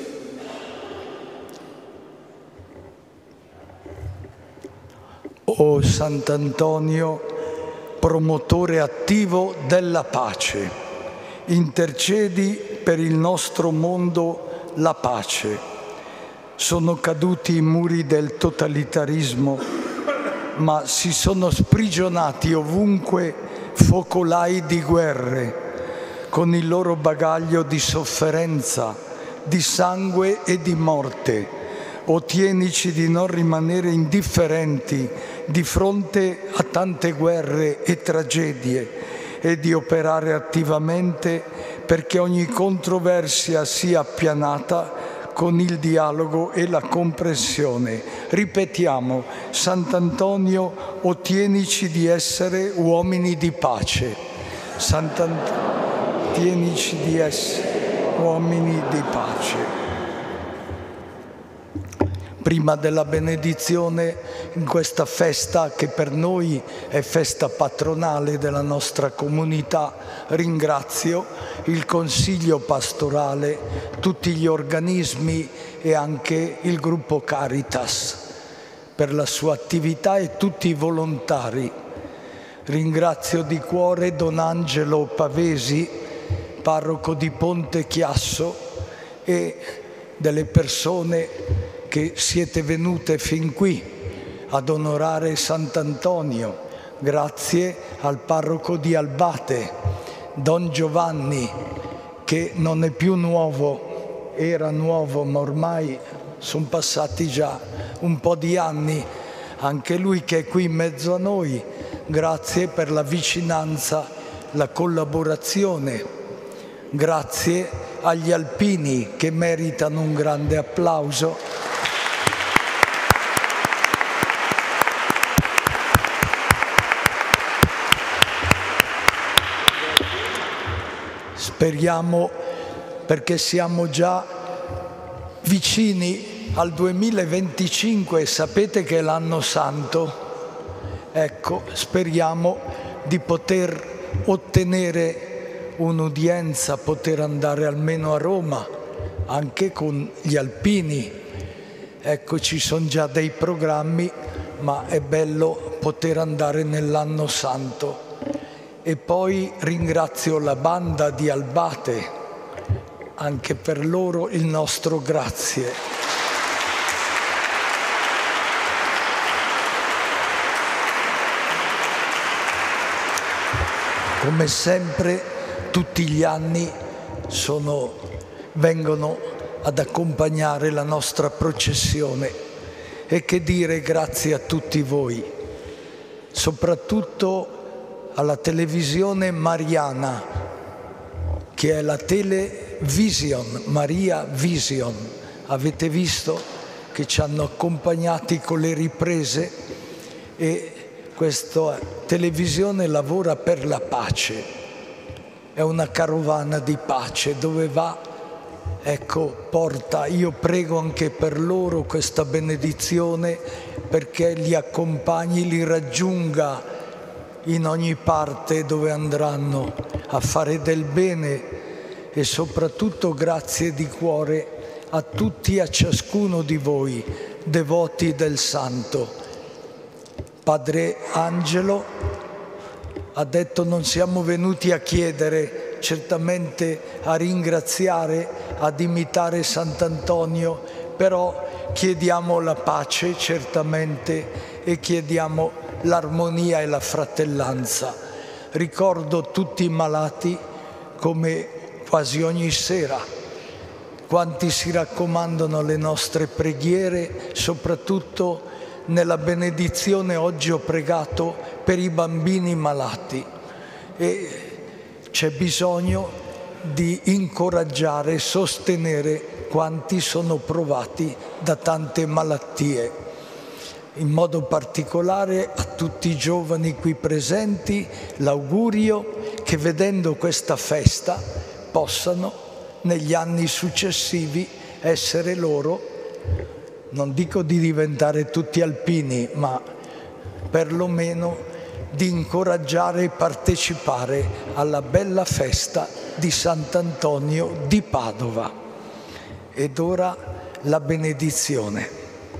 O Sant'Antonio, promotore attivo della pace, intercedi per il nostro mondo la pace. Sono caduti i muri del totalitarismo, ma si sono sprigionati ovunque focolai di guerre, con il loro bagaglio di sofferenza, di sangue e di morte. Ottienici di non rimanere indifferenti di fronte a tante guerre e tragedie e di operare attivamente perché ogni controversia sia appianata con il dialogo e la comprensione. Ripetiamo: Sant'Antonio, ottienici di essere uomini di pace. Sant'Antonio, ottienici di essere uomini di pace. Prima della benedizione, in questa festa che per noi è festa patronale della nostra comunità, ringrazio il Consiglio pastorale, tutti gli organismi e anche il gruppo Caritas per la sua attività e tutti i volontari. Ringrazio di cuore Don Angelo Pavesi, parroco di Ponte Chiasso, e delle persone che siete venute fin qui ad onorare Sant'Antonio. Grazie al parroco di Albate, Don Giovanni, che non è più nuovo, era nuovo, ma ormai sono passati già un po' di anni, anche lui che è qui in mezzo a noi. Grazie per la vicinanza, la collaborazione. Grazie agli alpini che meritano un grande applauso. Speriamo, perché siamo già vicini al 2025, sapete che è l'anno santo. Ecco, speriamo di poter ottenere un'udienza, poter andare almeno a Roma, anche con gli alpini. Ecco, ci sono già dei programmi, ma è bello poter andare nell'anno santo. E poi ringrazio la banda di Albate, anche per loro il nostro grazie. Come sempre, tutti gli anni vengono ad accompagnare la nostra processione. E che dire, grazie a tutti voi, soprattutto alla televisione mariana, che è la Television, Maria Vision. Avete visto che ci hanno accompagnati con le riprese, e questa televisione lavora per la pace. È una carovana di pace dove va, ecco, porta. Io prego anche per loro questa benedizione, perché li accompagni, li raggiunga in ogni parte dove andranno a fare del bene. E soprattutto grazie di cuore a tutti e a ciascuno di voi, devoti del Santo. Padre Angelo ha detto: non siamo venuti a chiedere, certamente a ringraziare, ad imitare Sant'Antonio, però chiediamo la pace certamente e chiediamo l'armonia e la fratellanza. Ricordo tutti i malati come quasi ogni sera, quanti si raccomandano alle nostre preghiere, soprattutto nella benedizione oggi ho pregato per i bambini malati e c'è bisogno di incoraggiare e sostenere quanti sono provati da tante malattie. In modo particolare a tutti i giovani qui presenti l'augurio che vedendo questa festa possano negli anni successivi essere loro, non dico di diventare tutti alpini, ma perlomeno di incoraggiare e partecipare alla bella festa di Sant'Antonio di Padova. Ed ora la benedizione.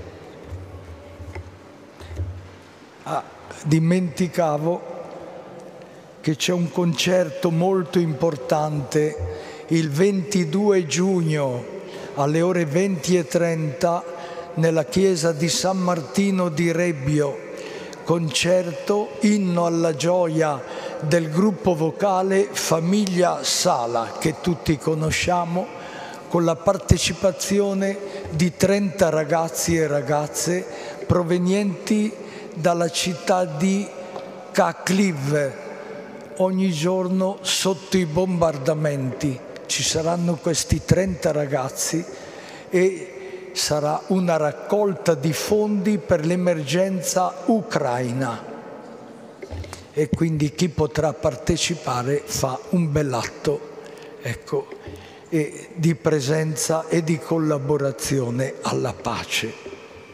Dimenticavo che c'è un concerto molto importante il 22 giugno alle ore 20:30 nella chiesa di San Martino di Rebbio, concerto Inno alla gioia del gruppo vocale Famiglia Sala, che tutti conosciamo, con la partecipazione di 30 ragazzi e ragazze provenienti dalla città di Kakliv. Ogni giorno sotto i bombardamenti ci saranno questi 30 ragazzi e sarà una raccolta di fondi per l'emergenza ucraina. E quindi chi potrà partecipare fa un bell'atto, ecco, e di presenza e di collaborazione alla pace.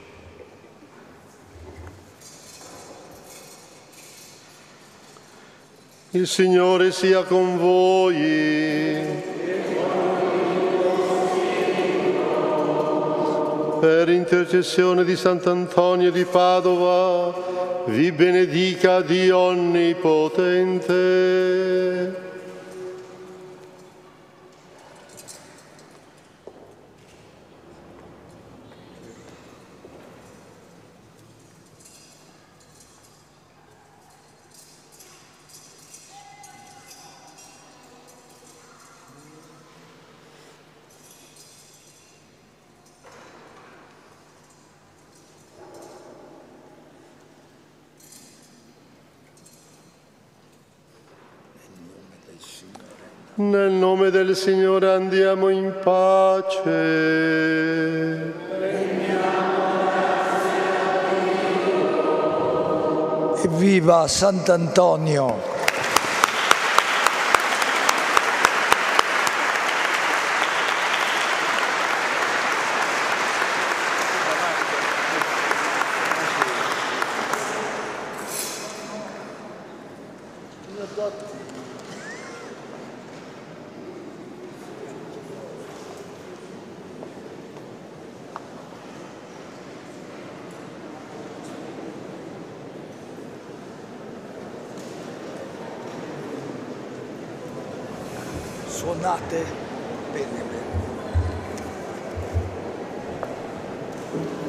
Il Signore sia con voi. Per intercessione di Sant'Antonio di Padova, vi benedica Dio Onnipotente. Nel nome del Signore andiamo in pace. Evviva Sant'Antonio! Suonate bene.